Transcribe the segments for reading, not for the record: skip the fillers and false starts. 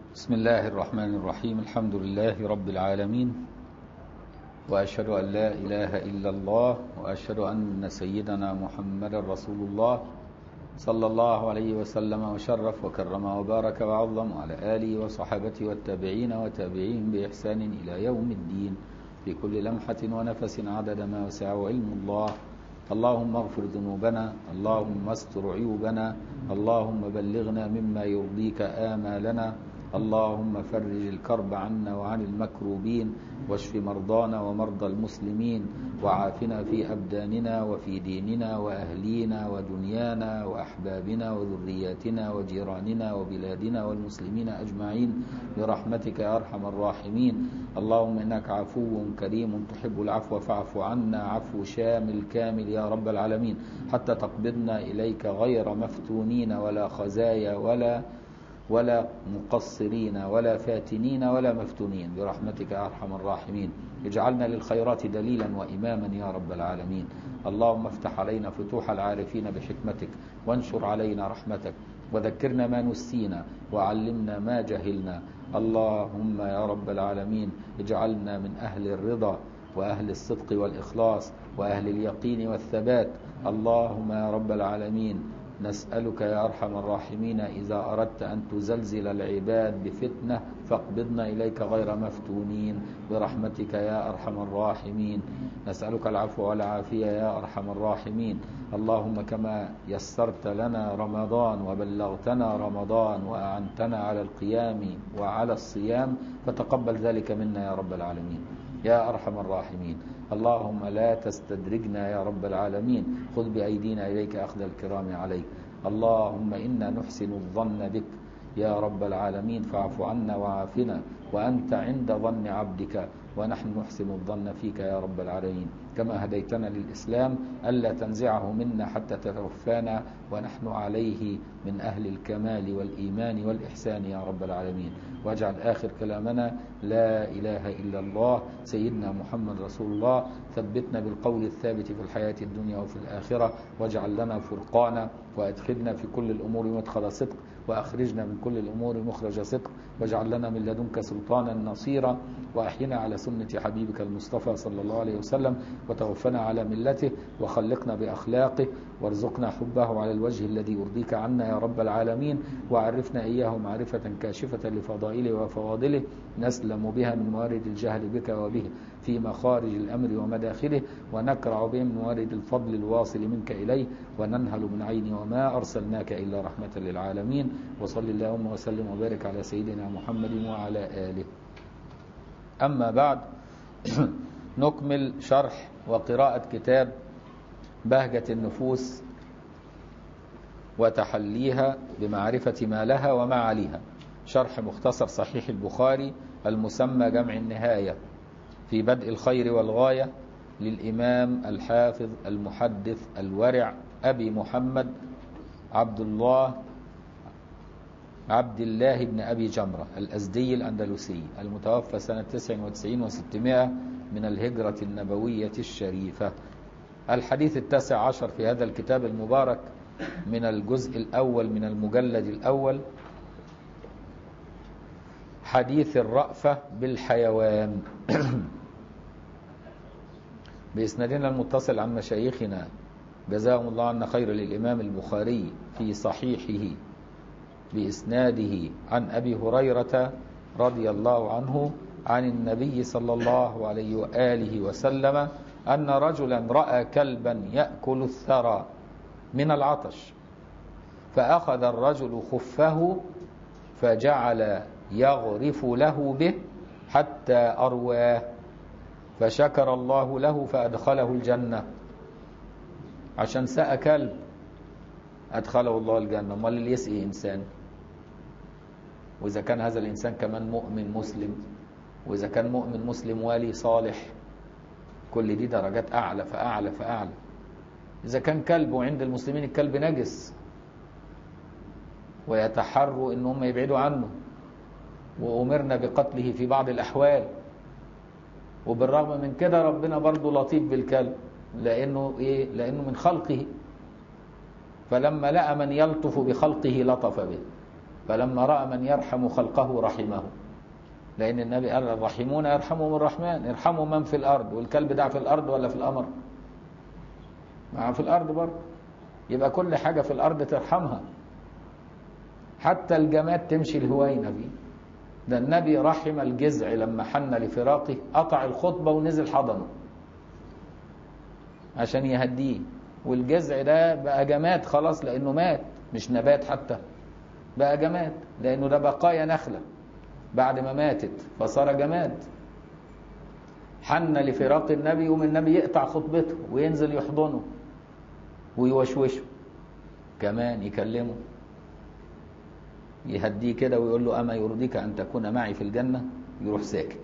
بسم الله الرحمن الرحيم. الحمد لله رب العالمين، وأشهد أن لا إله إلا الله، وأشهد أن سيدنا محمد رسول الله صلى الله عليه وسلم وشرف وكرم وبارك وعظم على آله وصحابته والتابعين وتابعين بإحسان إلى يوم الدين، في كل لمحة ونفس عدد ما وسعه علم الله. اللهم اغفر ذنوبنا، اللهم استر عيوبنا، اللهم بلغنا مما يرضيك آمالنا، اللهم فرج الكرب عنا وعن المكروبين، واشف مرضانا ومرضى المسلمين، وعافنا في أبداننا وفي ديننا وأهلينا ودنيانا وأحبابنا وذرياتنا وجيراننا وبلادنا والمسلمين أجمعين برحمتك يا أرحم الراحمين. اللهم إنك عفو كريم تحب العفو فاعف عنا عفو شامل كامل يا رب العالمين، حتى تقبضنا إليك غير مفتونين ولا خزايا ولا مقصرين ولا فاتنين ولا مفتونين برحمتك يا أرحم الراحمين. اجعلنا للخيرات دليلا وإماما يا رب العالمين. اللهم افتح علينا فتوح العارفين بحكمتك، وانشر علينا رحمتك، وذكرنا ما نسينا وعلمنا ما جهلنا. اللهم يا رب العالمين اجعلنا من أهل الرضا وأهل الصدق والإخلاص وأهل اليقين والثبات. اللهم يا رب العالمين نسألك يا أرحم الراحمين إذا أردت أن تزلزل العباد بفتنة فاقبضنا إليك غير مفتونين برحمتك يا أرحم الراحمين. نسألك العفو والعافية يا أرحم الراحمين. اللهم كما يسرت لنا رمضان وبلغتنا رمضان وأعنتنا على القيام وعلى الصيام، فتقبل ذلك منا يا رب العالمين يا أرحم الراحمين. اللهم لا تستدرجنا يا رب العالمين، خذ بأيدينا إليك أخذ الكرام عليك. اللهم إنا نحسن الظن بك يا رب العالمين، فاعف عنا وعافنا، وأنت عند ظن عبدك ونحن نحسن الظن فيك يا رب العالمين. كما هديتنا للإسلام ألا تنزعه منا حتى تتوفانا ونحن عليه من أهل الكمال والإيمان والإحسان يا رب العالمين. واجعل آخر كلامنا لا إله إلا الله سيدنا محمد رسول الله. ثبتنا بالقول الثابت في الحياة الدنيا وفي الآخرة، واجعل لنا فرقانا، وأدخلنا في كل الأمور مدخل صدق، وأخرجنا من كل الأمور مخرج صدق، واجعل لنا من لدنك سلطانا نصيرا، وأحينا على سنة حبيبك المصطفى صلى الله عليه وسلم، وتوفنا على ملته، وخلقنا بأخلاقه، وارزقنا حبه على الوجه الذي يرضيك عنا يا رب العالمين، وعرفنا إياه معرفة كاشفة لفضائله وفواضله نسلم بها من موارد الجهل بك وبه في مخارج الأمر ومداخله، ونكرع به من موارد الفضل الواصل منك إليه، وننهل من عين وما أرسلناك إلا رحمة للعالمين. وصل اللهم وسلم وبارك على سيدنا محمد وعلى آله. أما بعد، نكمل شرح وقراءة كتاب بهجة النفوس وتحليها بمعرفة ما لها وما عليها، شرح مختصر صحيح البخاري المسمى جمع النهاية في بدء الخير والغاية للإمام الحافظ المحدث الورع أبي محمد عبد الله بن أبي جمرة الأزدي الأندلسي، المتوفى سنة 99 و600 من الهجرة النبوية الشريفة. الحديث 19 في هذا الكتاب المبارك من الجزء الأول من المجلد الأول، حديث الرأفة بالحيوان. بإسنادنا المتصل عن مشايخنا جزاهم الله عنا خير للإمام البخاري في صحيحه بإسناده عن أبي هريرة رضي الله عنه عن النبي صلى الله عليه وآله وسلم أن رجلا رأى كلبا يأكل الثرى من العطش، فأخذ الرجل خفه فجعل يغرف له به حتى أرواه، فشكر الله له فأدخله الجنة. عشان سقى كلب أدخله الله الجنة، امال اللي يسقي إنسان؟ وإذا كان هذا الإنسان كمان مؤمن مسلم، وإذا كان مؤمن مسلم والي صالح، كل دي درجات أعلى فأعلى فأعلى. إذا كان كلب وعند المسلمين الكلب نجس ويتحروا إن هم يبعدوا عنه، وأمرنا بقتله في بعض الأحوال، وبالرغم من كده ربنا برضو لطيف بالكلب، لأنه من خلقه، فلما لقى من يلطف بخلقه لطف به، فلما رأى من يرحم خلقه رحمه، لأن النبي قال الراحمون يرحمهم الرحمن، ارحموا من في الأرض. والكلب ده في الأرض ولا في القمر؟ مع في الأرض برضه. يبقى كل حاجة في الأرض ترحمها، حتى الجماد تمشي الهوينة فيه. ده النبي رحم الجزع لما حن لفراقه، قطع الخطبة ونزل حضنه عشان يهديه. والجزع ده بقى جماد خلاص، لأنه مات، مش نبات حتى، بقى جماد، لأنه ده بقايا نخلة بعد ما ماتت فصار جماد. حن لفراق النبي، ومن النبي يقطع خطبته وينزل يحضنه ويوشوشه كمان، يكلمه يهديه كده ويقول له أما يرضيك أن تكون معي في الجنة؟ يروح ساكت،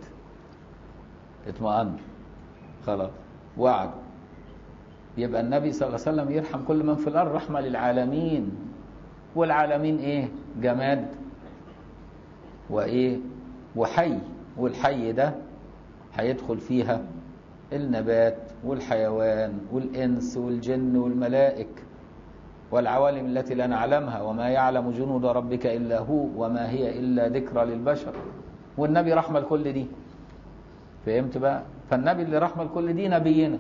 اطمئن خلاص، وعد. يبقى النبي صلى الله عليه وسلم يرحم كل من في الأرض، رحمة للعالمين. والعالمين إيه؟ جماد وإيه؟ وحي. والحي ده هيدخل فيها النبات والحيوان والإنس والجن والملائك والعوالم التي لا نعلمها، وما يعلم جنود ربك إلا هو وما هي إلا ذكرى للبشر. والنبي رحمة لكل دي. فهمت بقى؟ فالنبي اللي رحمة لكل دي نبينا،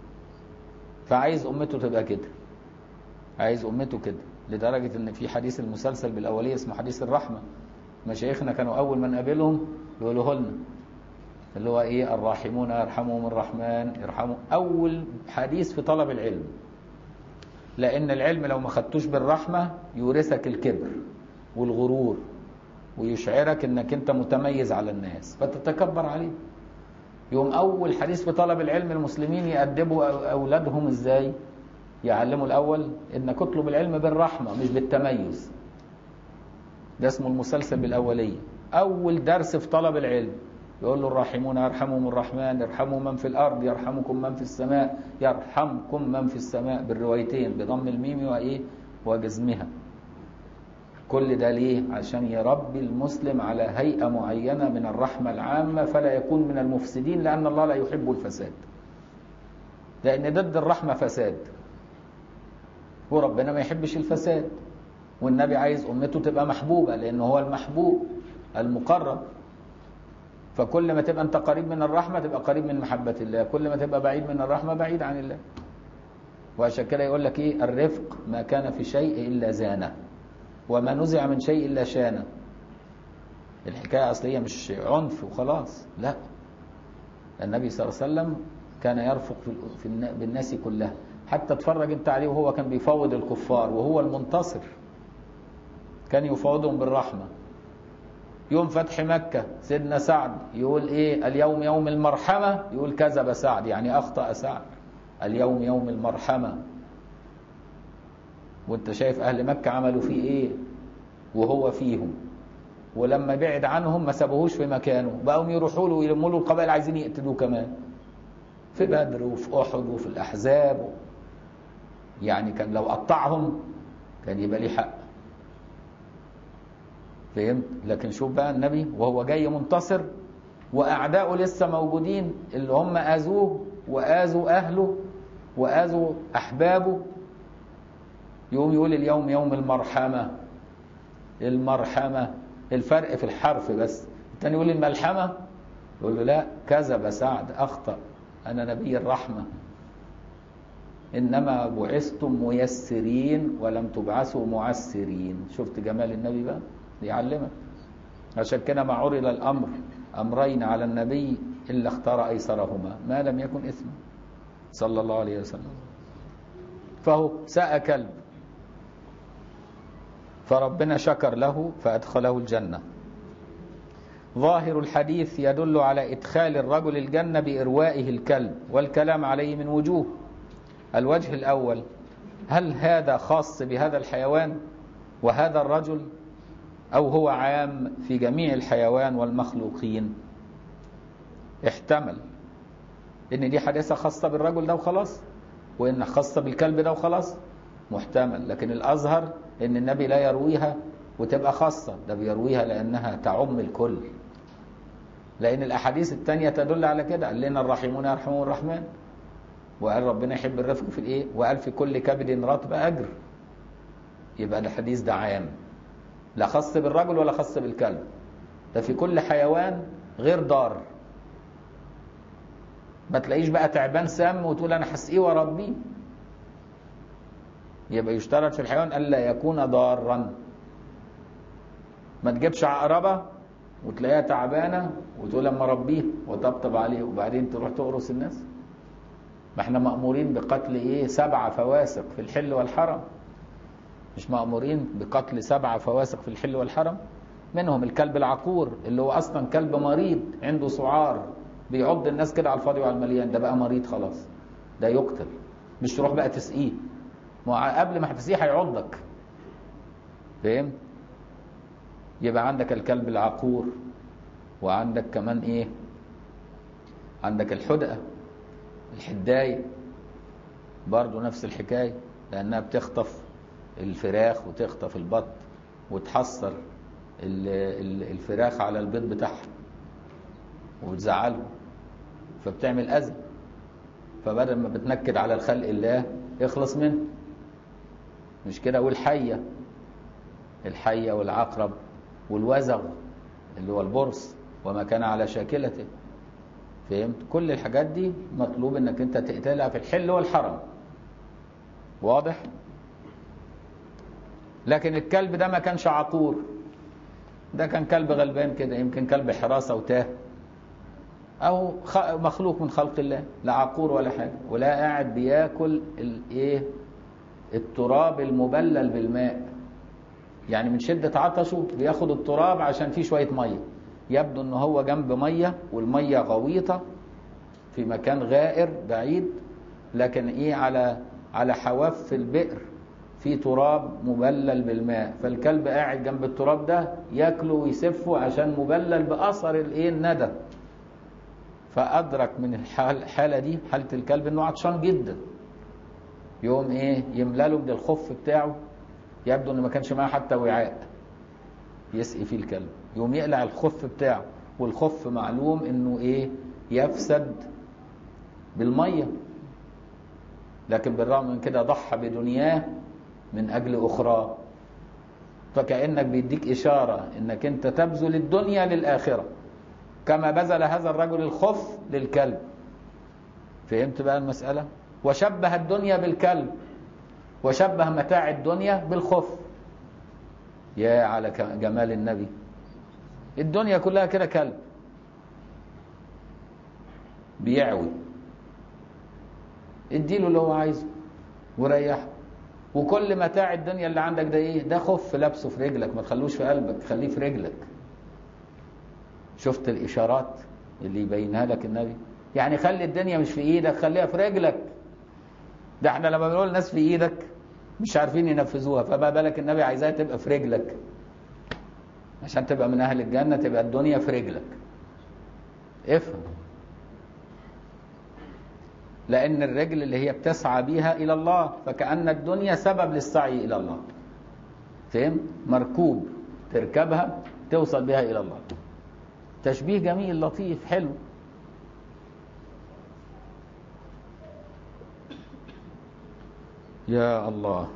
فعايز أمته تبقى كده، عايز أمته كده، لدرجة إن في حديث المسلسل بالأولية اسمه حديث الرحمة، مشايخنا كانوا أول ما نقابلهم يقولوه لنا، اللي هو إيه؟ الراحمون يرحمهم الرحمن، يرحموا. أول حديث في طلب العلم، لأن العلم لو ما خدتوش بالرحمة يورثك الكبر والغرور، ويشعرك إنك أنت متميز على الناس فتتكبر عليه. يوم أول حديث في طلب العلم، المسلمين يأدبوا أولادهم إزاي؟ يعلموا الأول إنك اطلب العلم بالرحمة مش بالتميز. ده اسمه المسلسل بالأولية. أول درس في طلب العلم يقول له الراحمون يرحمهم الرحمن، يرحموا من في الأرض يرحمكم من في السماء، يرحمكم من في السماء، بالروايتين بضم الميم وإيه؟ وجزمها. كل ده ليه؟ عشان يربي المسلم على هيئة معينة من الرحمة العامة، فلا يكون من المفسدين، لأن الله لا يحب الفساد، لأن ضد الرحمة فساد، وربنا ما يحبش الفساد. والنبي عايز أمته تبقى محبوبة، لأنه هو المحبوب المقرب. فكل ما تبقى أنت قريب من الرحمة تبقى قريب من محبة الله، كل ما تبقى بعيد من الرحمة بعيد عن الله. وعشان كده يقول لك إيه؟ الرفق ما كان في شيء إلا زانه، وما نزع من شيء إلا شانه. الحكاية أصلية مش عنف وخلاص، لا. النبي صلى الله عليه وسلم كان يرفق بالناس كلها. حتى تفرج انت عليه وهو كان بيفوض الكفار وهو المنتصر، كان يفوضهم بالرحمة. يوم فتح مكة سيدنا سعد يقول ايه؟ اليوم يوم المرحمة، يقول كذب سعد، يعني أخطأ سعد، اليوم يوم المرحمة. وانت شايف أهل مكة عملوا فيه ايه وهو فيهم، ولما بعد عنهم ما سابوهوش في مكانه، بقوا يروحوا له ويلموا له القبائل عايزين يقتلوه كمان، في بدر وفي أحد وفي الأحزاب. يعني كان لو قطعهم كان يبقى ليه حق. فهمت؟ لكن شوف بقى النبي وهو جاي منتصر وأعداؤه لسه موجودين، اللي هم آذوه وآذوا أهله وآذوا أحبابه، يقوم يقول اليوم يوم المرحمة. المرحمة الفرق في الحرف بس. التاني يقول الملحمة، يقول له لا، كذب سعد، أخطأ، أنا نبي الرحمة، إنما بعثتم ميسرين ولم تبعثوا معسرين. شفت جمال النبي بقى؟ يعلمك. عشان كده ما عرض الأمر أمرين على النبي إلا اختار أيسرهما ما لم يكن إثما، صلى الله عليه وسلم. فهو ساء كلب، فربنا شكر له فأدخله الجنة. ظاهر الحديث يدل على إدخال الرجل الجنة بإروائه الكلب، والكلام عليه من وجوه. الوجه الأول، هل هذا خاص بهذا الحيوان وهذا الرجل، أو هو عام في جميع الحيوان والمخلوقين؟ احتمل إن دي حادثة خاصة بالرجل ده وخلاص، وإن خاصة بالكلب ده وخلاص، محتمل. لكن الأظهر إن النبي لا يرويها وتبقى خاصة، ده بيرويها لأنها تعم الكل، لأن الأحاديث التانية تدل على كده. قال لنا الراحمون يرحمهم الرحمن، وقال ربنا يحب الرفق في الإيه، وقال في كل كبد رطب أجر. يبقى الحديث ده عام. لا خاص بالرجل ولا خاص بالكلب، ده في كل حيوان غير ضار. ما تلاقيش بقى تعبان سام وتقول انا هسقيه واربيه. يبقى يشترط في الحيوان الا يكون ضارا. ما تجيبش عقربه وتلاقيها تعبانه وتقول اما اربيه وطبطب عليه وبعدين تروح تقرص الناس. ما احنا مأمورين بقتل ايه 7 فواسق في الحل والحرم، مش مأمورين بقتل 7 فواسق في الحل والحرم؟ منهم الكلب العقور اللي هو اصلا كلب مريض عنده سعار بيعض الناس كده على الفاضي وعلى المليان، ده بقى مريض خلاص، ده يقتل. مش تروح بقى تسقيه، ما قبل ما هتسقيه هيعضك. فهمت؟ يبقى عندك الكلب العقور، وعندك كمان ايه، عندك الحدقة الحداية برضو نفس الحكاية، لأنها بتخطف الفراخ وتخطف البط وتحصر الفراخ على البيض بتاعها وتزعلهم فبتعمل أذى. فبدل ما بتنكد على الخلق الله اخلص منه، مش كده؟ والحية، الحية والعقرب والوزغ اللي هو البرص وما كان على شاكلته. فهمت؟ كل الحاجات دي مطلوب انك انت تقتلها في الحل والحرم. واضح؟ لكن الكلب ده ما كانش عقور، ده كان كلب غلبان كده، يمكن كلب حراسة وتاه، او مخلوق من خلق الله، لا عقور ولا حاجة، ولا قاعد بياكل الايه التراب المبلل بالماء. يعني من شدة عطشه بياخد التراب عشان فيه شوية مية، يبدو ان هو جنب مية والمية غويطة في مكان غائر بعيد، لكن ايه على حواف البئر في تراب مبلل بالماء، فالكلب قاعد جنب التراب ده ياكله ويسفه عشان مبلل بأثر الايه الندى. فأدرك من الحالة دي، حالة الكلب، انه عطشان جدا، يقوم ايه يملاله من الخف بتاعه، يبدو انه ما كانش معاه حتى وعاء يسقي فيه الكلب، يقوم يقلع الخف بتاعه، والخف معلوم انه ايه يفسد بالميه، لكن بالرغم من كده ضحى بدنياه من اجل اخرى. فكأنك بيديك اشاره انك انت تبذل الدنيا للاخره كما بذل هذا الرجل الخف للكلب. فهمت بقى المسألة؟ وشبه الدنيا بالكلب، وشبه متاع الدنيا بالخف. يا على جمال النبي، الدنيا كلها كده كلب بيعوي، اديله اللي هو عايزه وريحه. وكل متاع الدنيا اللي عندك ده ايه؟ ده خف لابسه في رجلك، ما تخلوش في قلبك، خليه في رجلك. شفت الاشارات اللي يبينها لك النبي؟ يعني خلي الدنيا مش في ايدك، خليها في رجلك. ده احنا لما بنقول الناس في ايدك مش عارفين ينفذوها، فما بالك النبي عايزاها تبقى في رجلك عشان تبقى من اهل الجنة، تبقى الدنيا في رجلك. افهم، لان الرجل اللي هي بتسعى بيها الى الله، فكأن الدنيا سبب للسعي الى الله. فهم؟ مركوب تركبها توصل بها الى الله. تشبيه جميل لطيف حلو. يا الله،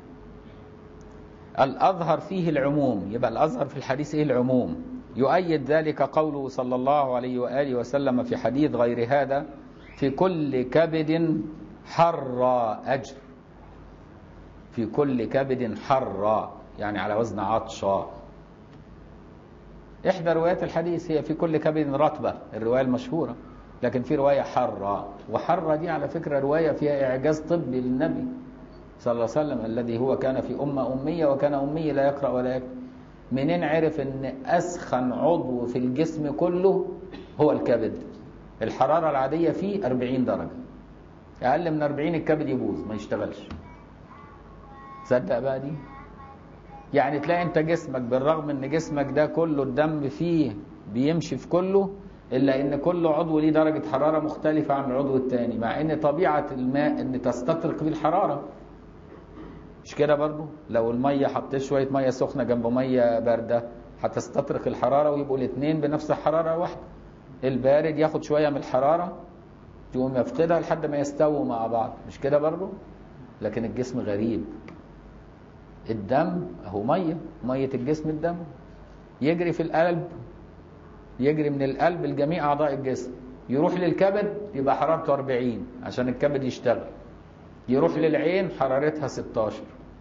الأظهر فيه العموم. يبقى الأظهر في الحديث إيه؟ العموم. يؤيد ذلك قوله صلى الله عليه وآله وسلم في حديث غير هذا: في كل كبد حر أجر. في كل كبد حر يعني على وزن عطشا. إحدى روايات الحديث هي في كل كبد رطبة، الرواية المشهورة، لكن في رواية حر. وحر دي على فكرة رواية فيها إعجاز طبي للنبي صلى الله عليه وسلم، الذي هو كان في أمة أمية وكان أمي لا يقرأ ولا يكتب. منين عرف أن أسخن عضو في الجسم كله هو الكبد؟ الحرارة العادية فيه 40 درجة، أقل من 40 الكبد يبوظ ما يشتغلش. تصدق بقى دي؟ يعني تلاقي أنت جسمك بالرغم أن جسمك ده كله الدم فيه بيمشي في كله، إلا أن كل عضو ليه درجة حرارة مختلفة عن العضو الثاني، مع أن طبيعة الماء أن تستطرق به الحرارة. مش كده برضو؟ لو المية حطيت شوية مية سخنة جنب مية باردة هتستطرق الحرارة ويبقوا الاثنين بنفس الحرارة واحدة. البارد ياخد شوية من الحرارة تقوم يفقدها لحد ما يستووا مع بعض، مش كده برضو؟ لكن الجسم غريب، الدم اهو ميه الجسم الدم يجري في القلب، يجري من القلب لجميع اعضاء الجسم، يروح للكبد يبقى حرارته 40 عشان الكبد يشتغل، يروح للعين حرارتها 16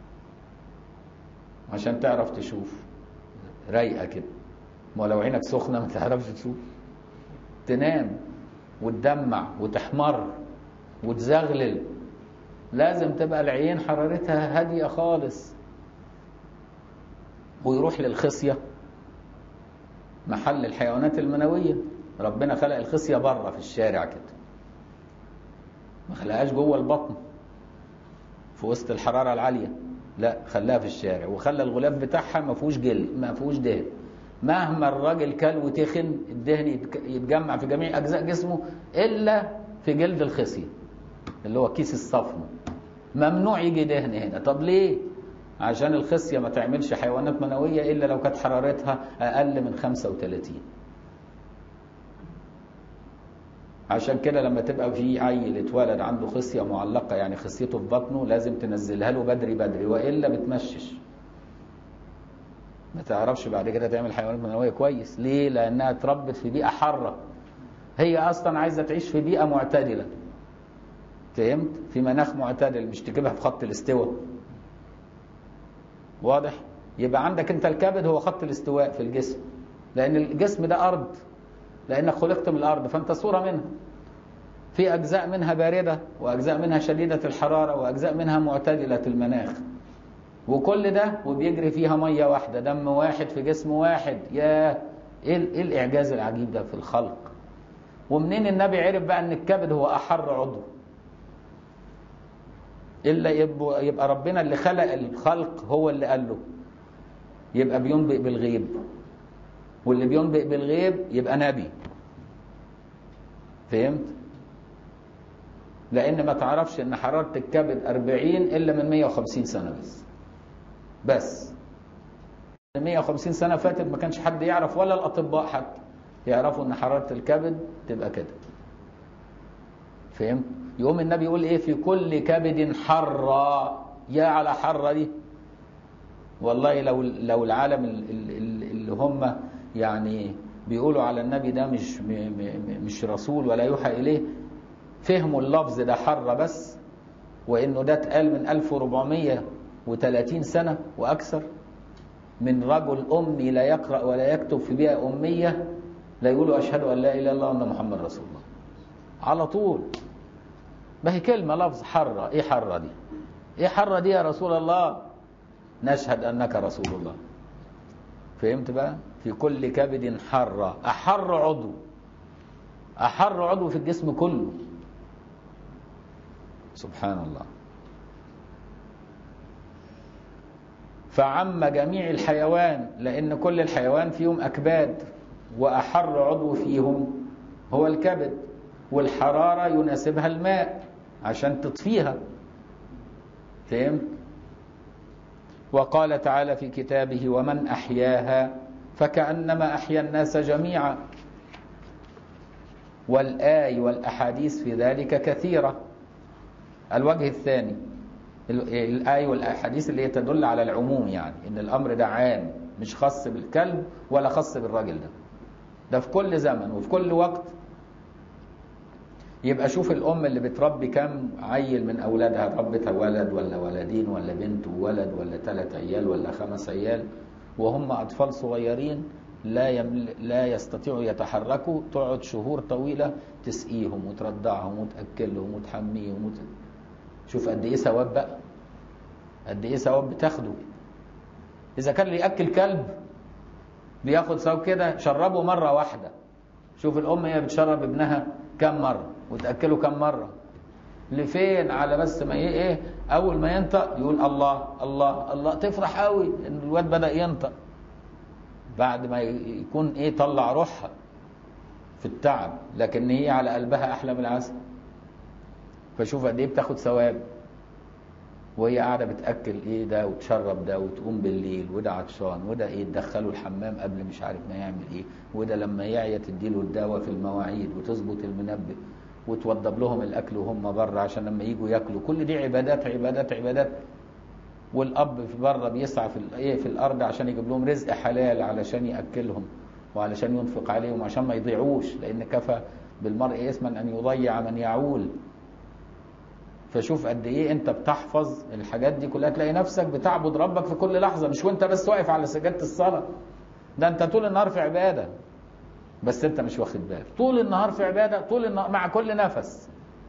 عشان تعرف تشوف رايقه كده. ما لو عينك سخنه ما تعرفش تشوف، تنام وتدمع وتحمر وتزغلل، لازم تبقى العين حرارتها هاديه خالص. ويروح للخصيه محل الحيوانات المنويه، ربنا خلق الخصيه بره في الشارع كده، ما خلقهاش جوه البطن في وسط الحراره العاليه، لا خلاها في الشارع، وخلى الغلاف بتاعها ما فيهوش جلد ما فيهوش دهن. مهما الراجل كل وتخن الدهن يتجمع في جميع اجزاء جسمه الا في جلد الخصيه اللي هو كيس الصفن، ممنوع يجي دهن هنا. طب ليه؟ عشان الخصيه ما تعملش حيوانات منويه الا لو كانت حرارتها اقل من 35. عشان كده لما تبقى في عيل اتولد عنده خصيه معلقه، يعني خصيته في بطنه، لازم تنزلها له بدري بدري والا بتمشش، ما تعرفش بعد كده تعمل حيوانات منويه كويس. ليه؟ لانها اتربت في بيئه حاره، هي اصلا عايزه تعيش في بيئه معتدله، فهمت؟ في مناخ معتدل، مش تجيبها في خط الاستواء. واضح؟ يبقى عندك انت الكبد هو خط الاستواء في الجسم، لان الجسم ده ارض، لانك خلقت من الارض فانت صوره منها، في اجزاء منها بارده واجزاء منها شديده الحراره واجزاء منها معتدله المناخ، وكل ده وبيجري فيها ميه واحده، دم واحد في جسم واحد. يا ايه الاعجاز العجيب ده في الخلق! ومنين النبي عرف بقى ان الكبد هو احر عضو؟ الا يبقى ربنا اللي خلق الخلق هو اللي قال له، يبقى بينبئ بالغيب، واللي بينبئ بالغيب يبقى نبي، فهمت؟ لان ما تعرفش ان حراره الكبد 40 الا من 150 سنه بس 150 سنه فاتت ما كانش حد يعرف، ولا الاطباء حتى يعرفوا ان حراره الكبد تبقى كده، فهمت؟ يقوم النبي يقول ايه؟ في كل كبد حرة. يا على حرة دي! والله لو العالم اللي هم يعني بيقولوا على النبي ده مش رسول ولا يوحى اليه، فهموا اللفظ ده حرة بس، وانه ده اتقال من 1430 سنة واكثر، من رجل امي لا يقرأ ولا يكتب في بيئة امية، لا يقولوا اشهد ان لا اله الا الله وان محمد رسول الله على طول. ما هي كلمة لفظ حرة. ايه حرة دي؟ ايه حرة دي يا رسول الله؟ نشهد انك رسول الله. فهمت بقى؟ في كل كبد حرة، احر عضو، احر عضو في الجسم كله. سبحان الله. فعم جميع الحيوان، لان كل الحيوان فيهم اكباد، واحر عضو فيهم هو الكبد، والحرارة يناسبها الماء عشان تطفيها، فهمت؟ وقال تعالى في كتابه: ومن أحياها فكأنما أحيا الناس جميعا. والآي والأحاديث في ذلك كثيرة. الوجه الثاني، الآي والأحاديث اللي تدل على العموم، يعني إن الأمر ده عام، مش خاص بالكلب ولا خاص بالراجل ده في كل زمن وفي كل وقت. يبقى شوف الأم اللي بتربي كم عيل من أولادها، ربتها ولد ولا ولدين ولا بنت وولد ولا 3 عيال ولا 5 عيال، وهم أطفال صغيرين لا يستطيعوا يتحركوا، تقعد شهور طويلة تسقيهم وترضعهم وتأكلهم وتحميهم شوف قد إيه ثواب بقى، قد إيه ثواب بتاخده. إذا كان اللي يأكل كلب بياخد ثواب كده، شربه مرة واحدة. شوف الأم هي بتشرب ابنها كم مرة وتأكله كم مرة، لفين؟ على بس ما ايه اول ما ينطق يقول الله الله الله، تفرح قوي ان الواد بدأ ينطق، بعد ما يكون طلع روحها في التعب، لكن هي على قلبها احلى من العسل. فشوف قد ايه بتاخد ثواب وهي قاعده بتاكل ده وتشرب ده، وتقوم بالليل وده عطشان وده تدخله الحمام قبل مش عارف ما يعمل وده لما يعيا تديله الدواء في المواعيد وتظبط المنبه وتوضب لهم الاكل وهم بره عشان لما يجوا ياكلوا. كل دي عبادات عبادات عبادات، والاب في بره بيسعى في الارض عشان يجيب لهم رزق حلال علشان ياكلهم وعلشان ينفق عليهم عشان ما يضيعوش، لان كفى بالمرء اثما ان يضيع من يعول. فشوف قد ايه انت بتحفظ الحاجات دي كلها، تلاقي نفسك بتعبد ربك في كل لحظه، مش وانت بس واقف على سجاده الصلاه، ده انت طول النهار في عباده بس انت مش واخد بالك، طول النهار في عباده، طول النهار مع كل نفس.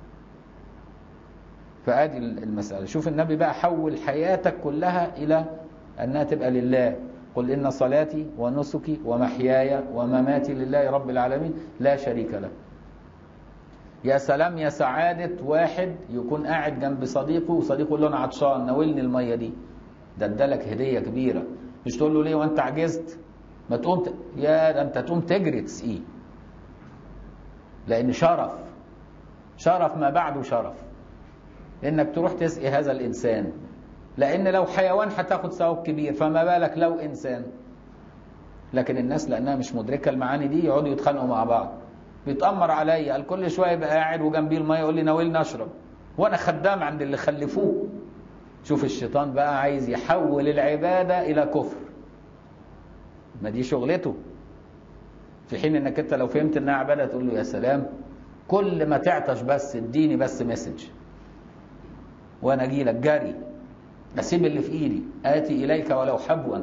فادي المساله. شوف النبي بقى حول حياتك كلها الى انها تبقى لله. قل ان صلاتي ونسكي ومحياي ومماتي لله رب العالمين لا شريك له. يا سلام يا سعادة واحد يكون قاعد جنب صديقه وصديقه يقول له انا عطشان ناولني المية دي، ده ادالك هدية كبيرة. مش تقول له ليه وانت عجزت ما تقوم يا ده انت تقوم تجري تسقيه، لان شرف ما بعده شرف انك تروح تسقي هذا الانسان، لان لو حيوان هتاخد ثواب كبير، فما بالك لو انسان. لكن الناس لانها مش مدركة المعاني دي يقعدوا يتخانقوا مع بعض، بيتأمر عليا، قال كل شويه يبقى قاعد وجنبيه الميه يقول لي ناولني اشرب، وانا خدام عند اللي خلفوه. شوف الشيطان بقى عايز يحول العباده الى كفر، ما دي شغلته. في حين انك انت لو فهمت انها عباده تقول له يا سلام، كل ما تعطش بس اديني بس مسج وانا اجي لك جري، اسيب اللي في ايدي اتي اليك ولو حبوا،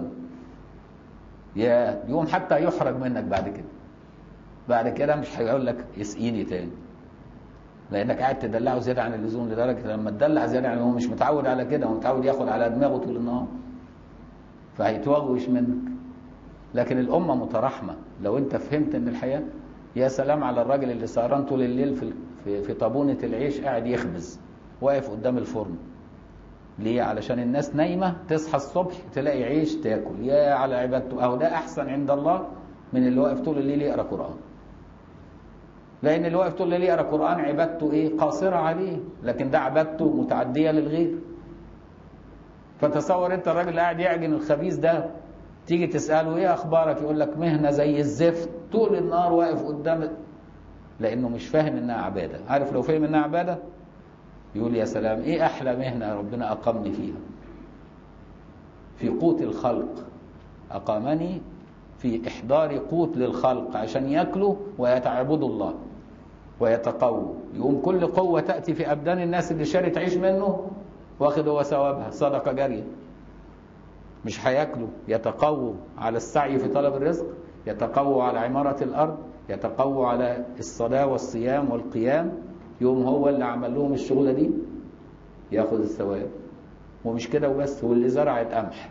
يا يوم حتى يحرج منك بعد كده مش هيقول لك اسقيني تاني، لانك قاعد تدلعه زياده عن اللزوم، لدرجه لما تدلع زياده عن هو مش متعود على كده، هو متعود ياخد على دماغه طول النهار فهيتوغوش منك. لكن الامه متراحمه. لو انت فهمت ان الحياه، يا سلام على الراجل اللي سهران طول الليل في طابونه العيش قاعد يخبز واقف قدام الفرن. ليه؟ علشان الناس نايمه، تصحى الصبح تلاقي عيش تاكل، يا على عبادته. اهو ده احسن عند الله من اللي واقف طول الليل يقرا قران. لأن اللي واقف طول الليل يقرأ قرآن عبادته إيه؟ قاصرة عليه، لكن ده عبادته متعدية للغير. فتصور أنت الراجل اللي قاعد يعجن الخبيث ده، تيجي تسأله إيه أخبارك؟ يقول لك مهنة زي الزفت، طول النهار واقف قدام، لأنه مش فاهم إنها عبادة. عارف لو فهم إنها عبادة يقول يا سلام، إيه أحلى مهنة ربنا أقامني فيها؟ في قوت الخلق، أقامني في إحضار قوت للخلق عشان يأكلوا ويتعبدوا الله ويتقووا. يقوم كل قوة تأتي في أبدان الناس اللي شاري تعيش منه واخد هو ثوابها، صدقة جارية. مش هياكلوا، يتقووا على السعي في طلب الرزق، يتقووا على عمارة الأرض، يتقووا على الصلاة والصيام والقيام. يوم هو اللي عمل لهم الشغلة دي ياخد الثواب. ومش كده وبس، واللي زرع القمح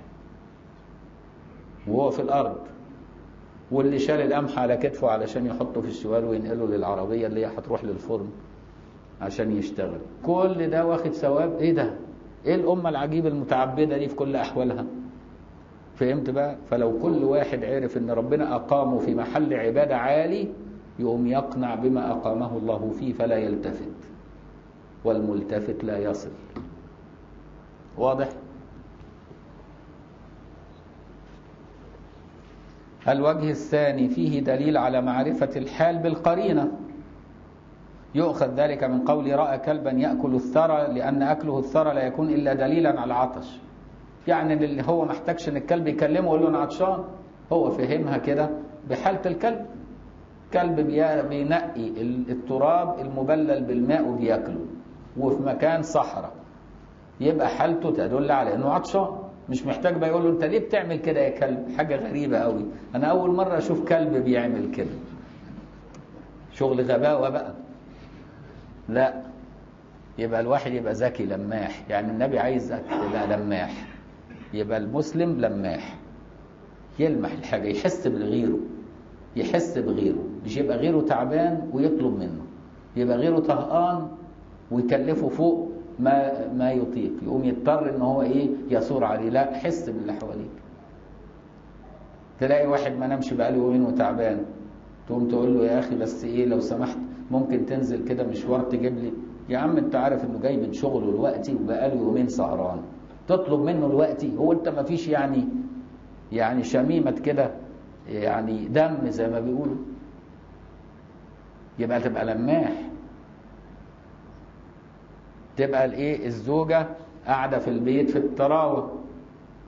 وهو في الأرض، واللي شال القمح على كتفه علشان يحطه في الشوال وينقله للعربية اللي هي هتروح للفرن عشان يشتغل، كل ده واخد ثواب. ايه ده؟ ايه الأمة العجيبة المتعبدة دي في كل أحوالها؟ فهمت بقى؟ فلو كل واحد عرف ان ربنا أقامه في محل عبادة عالي، يقوم يقنع بما أقامه الله فيه فلا يلتفت، والملتفت لا يصل. واضح؟ الوجه الثاني فيه دليل على معرفة الحال بالقرينة. يؤخذ ذلك من قول رأى كلبا يأكل الثرى، لأن أكله الثرى لا يكون إلا دليلا على العطش. يعني اللي هو محتاجش ان الكلب يكلمه ويقول له انا عطشان، هو فهمها كده بحالة الكلب. كلب بينقي التراب المبلل بالماء وبياكله، وفي مكان صحراء، يبقى حالته تدل على انه عطشان. مش محتاج بقى يقول له انت ليه بتعمل كده يا كلب؟ حاجة غريبة قوي، انا اول مرة اشوف كلب بيعمل كده. شغل غباوة بقى. لا، يبقى الواحد يبقى ذكي لماح. يعني النبي عايز يبقى لماح، يبقى المسلم لماح، يلمح الحاجة، يحس بغيره، يحس بغيره، مش يبقى غيره تعبان ويطلب منه، يبقى غيره طهقان ويكلفه فوق ما يطيق، يقوم يضطر ان هو ايه يثور عليه. لا، حس باللي حواليك. تلاقي واحد ما نامش بقاله يومين وتعبان، تقوم تقول له يا اخي بس ايه لو سمحت ممكن تنزل كده مشوار تجيب لي. يا عم انت عارف انه جاي من شغله دلوقتي وبقاله يومين سهران، تطلب منه دلوقتي؟ هو انت ما فيش يعني شميمة كده، يعني دم زي ما بيقولوا؟ يبقى تبقى لماح. تبقى الايه الزوجة قاعدة في البيت في الطراوة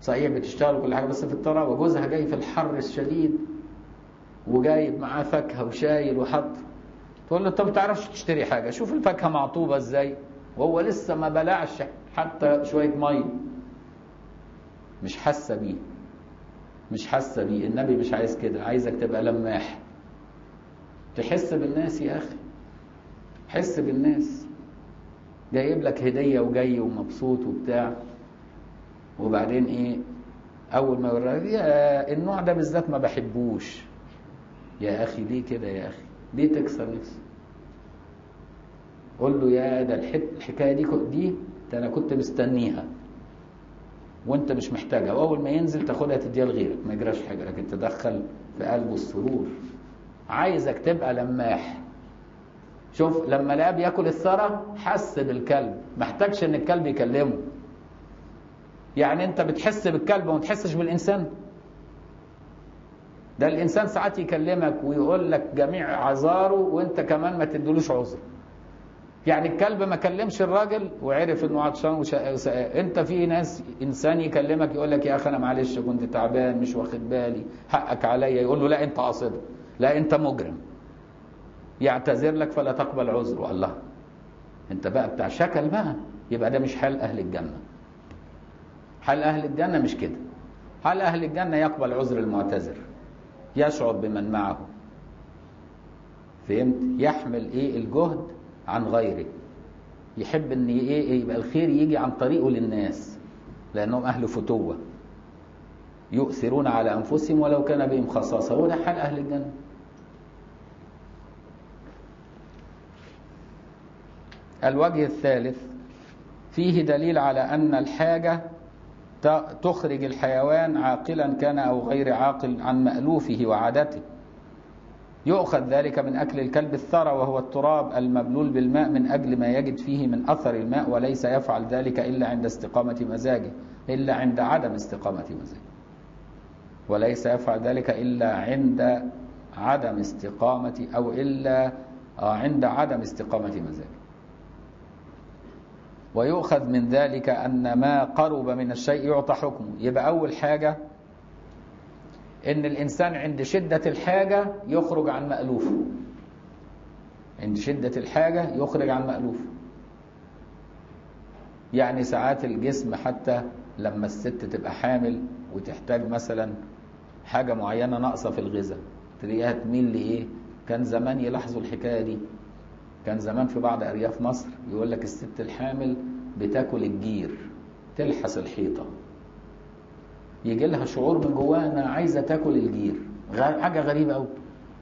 صحيح بتشتغل كل حاجة بس في الطرا، وجوزها جاي في الحر الشديد وجايب معاه فاكهة وشايل وحط، تقول له طب ما بتعرفش تشتري حاجة، شوف الفاكهة معطوبة ازاي وهو لسه ما بلعش حتى شوية مية. مش حاسة بيه، مش حاسة بيه. النبي مش عايز كده، عايزك تبقى لماح، تحس بالناس يا أخي، حس بالناس. جايب لك هدية وجاي ومبسوط وبتاع، وبعدين ايه اول ما يوريك يا النوع ده بالذات ما بحبوش. يا اخي ليه كده يا اخي؟ ليه تكسر نفسك؟ قول له يا ده الحكايه دي ده انا كنت مستنيها وانت مش محتاجها، واول ما ينزل تاخدها تديها لغيرك، ما يجراش حاجه، لكن تدخل في قلبه السرور. عايزك تبقى لماح. شوف لما الاب ياكل الثرى حس بالكلب، ما احتاجش ان الكلب يكلمه. يعني انت بتحس بالكلب وما تحسش بالانسان؟ ده الانسان ساعات يكلمك ويقول لك جميع اعذاره وانت كمان ما تدلوش عذر. يعني الكلب ما كلمش الراجل وعرف انه عطشان انت في ناس انسان يكلمك يقول لك يا اخي انا معلش كنت تعبان مش واخد بالي حقك عليا، يقول له لا انت قاصد، لا انت مجرم، يعتذر لك فلا تقبل عذره. الله، انت بقى بتاع شكل بقى، يبقى ده مش حال اهل الجنه. حال اهل الجنه مش كده. حال اهل الجنه يقبل عذر المعتذر، يشعر بمن معه، فهمت؟ يحمل ايه الجهد عن غيره، يحب ان ايه يبقى الخير يجي عن طريقه للناس، لانهم اهل فتوه يؤثرون على انفسهم ولو كان بهم خصاصه. هو ده حال اهل الجنه. الوجه الثالث فيه دليل على ان الحاجه تخرج الحيوان عاقلا كان او غير عاقل عن مألوفه وعادته. يؤخذ ذلك من أكل الكلب الثرى وهو التراب المبلول بالماء من أجل ما يجد فيه من أثر الماء، وليس يفعل ذلك إلا عند استقامة مزاجه، إلا عند عدم استقامة مزاجه، وليس يفعل ذلك إلا عند عدم استقامة أو إلا عند عدم استقامة مزاجه. ويؤخذ من ذلك أن ما قرب من الشيء يعطى حكمه. يبقى أول حاجة إن الإنسان عند شدة الحاجة يخرج عن مألوفه، عند شدة الحاجة يخرج عن مألوفه. يعني ساعات الجسم حتى لما الست تبقى حامل وتحتاج مثلا حاجة معينة ناقصة في الغذاء تلاقيها تميل لإيه؟ كان زمان يلاحظوا الحكاية دي، كان زمان في بعض أرياف مصر يقول لك الست الحامل بتاكل الجير، تلحس الحيطة، يجي لها شعور من جواها انها عايزه تاكل الجير. حاجه غريبه قوي،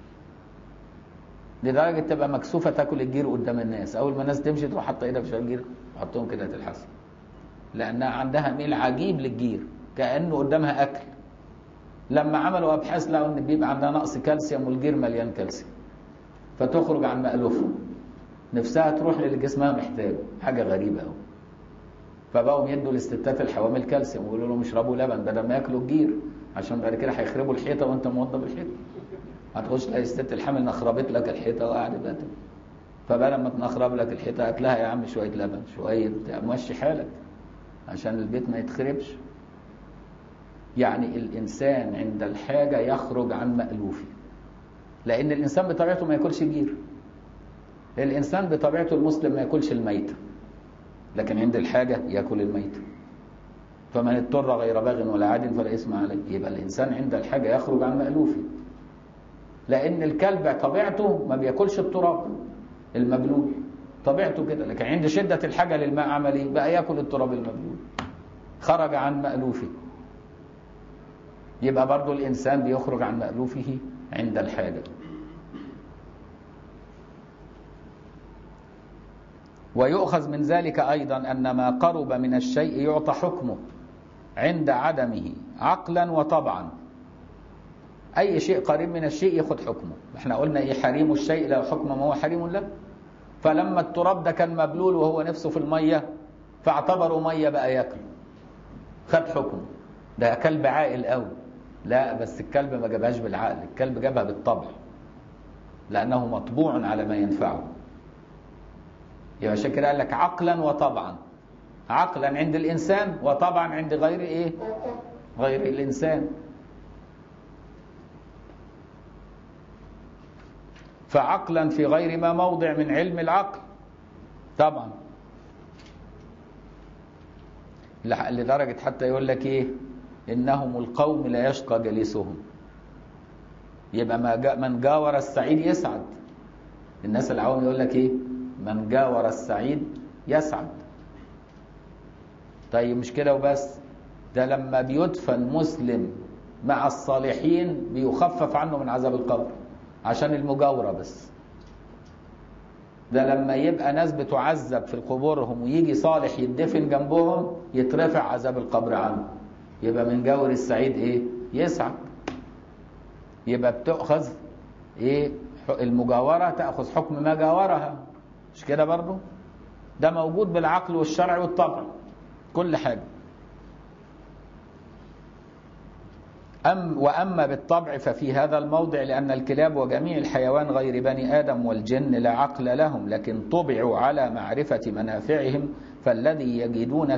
لدرجه تبقى مكسوفه تاكل الجير قدام الناس، اول ما الناس تمشي تروح حاطه ايدها في شويه الجير وحطهم كده تلحسها، لانها عندها ميل عجيب للجير كانه قدامها اكل. لما عملوا ابحاث لقوا ان بيبقى عندها نقص كالسيوم والجير مليان كالسيوم، فتخرج عن مألوفها، نفسها تروح للي جسمها محتاجه. حاجه غريبه قوي. فبقوا يدوا للستات الحوامل كالسيوم ويقولوا لهم اشربوا لبن بدل ما ياكلوا الجير، عشان بعد كده هيخربوا الحيطه وانت موضب الحيطه. هتخش تلاقي الست الحامل نخربت لك الحيطه وقاعده بقى. فبقى لما تنخرب لك الحيطه هات يا عم شويه لبن، شويه مشي حالك عشان البيت ما يتخربش. يعني الانسان عند الحاجه يخرج عن مألوفه، لان الانسان بطبيعته ما ياكلش جير. الانسان بطبيعته المسلم ما ياكلش الميته، لكن عند الحاجة يأكل الميت. فمن اضطر غير باغ ولا عاد فلا إثم عليه. يبقى الإنسان عند الحاجة يخرج عن مألوفه، لأن الكلب طبيعته ما بيأكلش التراب المبلول، طبيعته كده، لكن عند شدة الحاجة للماء عمل إيه؟ بقى يأكل التراب المبلول، خرج عن مألوفه. يبقى برضو الإنسان بيخرج عن مألوفه عند الحاجة. ويؤخذ من ذلك أيضا أن ما قرب من الشيء يعطى حكمه عند عدمه عقلا وطبعا. أي شيء قريب من الشيء ياخد حكمه. احنا قلنا إيه؟ حريم الشيء له حكم ما هو حريم له. فلما التراب ده كان مبلول وهو نفسه في المية فاعتبروا مية بقى ياكله، خد حكمه. ده كلب عاقل قوي. لا، بس الكلب ما جابهاش بالعقل، الكلب جابها بالطبع، لأنه مطبوع على ما ينفعه. يبقى عشان كده قال لك عقلا وطبعا. عقلا عند الإنسان وطبعا عند غير إيه؟ غير الإنسان. فعقلا في غير ما موضع من علم العقل طبعا، لدرجة حتى يقول لك ايه، انهم القوم لا يشقى جليسهم. يبقى من جاور السعيد يسعد. الناس العوام يقول لك ايه، من جاور السعيد يسعد. طيب مش كده وبس، ده لما بيدفن مسلم مع الصالحين بيخفف عنه من عذاب القبر عشان المجاورة بس. ده لما يبقى ناس بتعذب في قبورهم ويجي صالح يدفن جنبهم يترفع عذاب القبر عنه. يبقى من جاور السعيد ايه، يسعد. يبقى بتأخذ ايه، المجاورة تأخذ حكم ما جاورها، مش كده برضو؟ ده موجود بالعقل والشرع والطبع، كل حاجة. وأما بالطبع ففي هذا الموضع لأن الكلاب وجميع الحيوان غير بني آدم والجن لا عقل لهم، لكن طبعوا على معرفة منافعهم، فالذي يجدون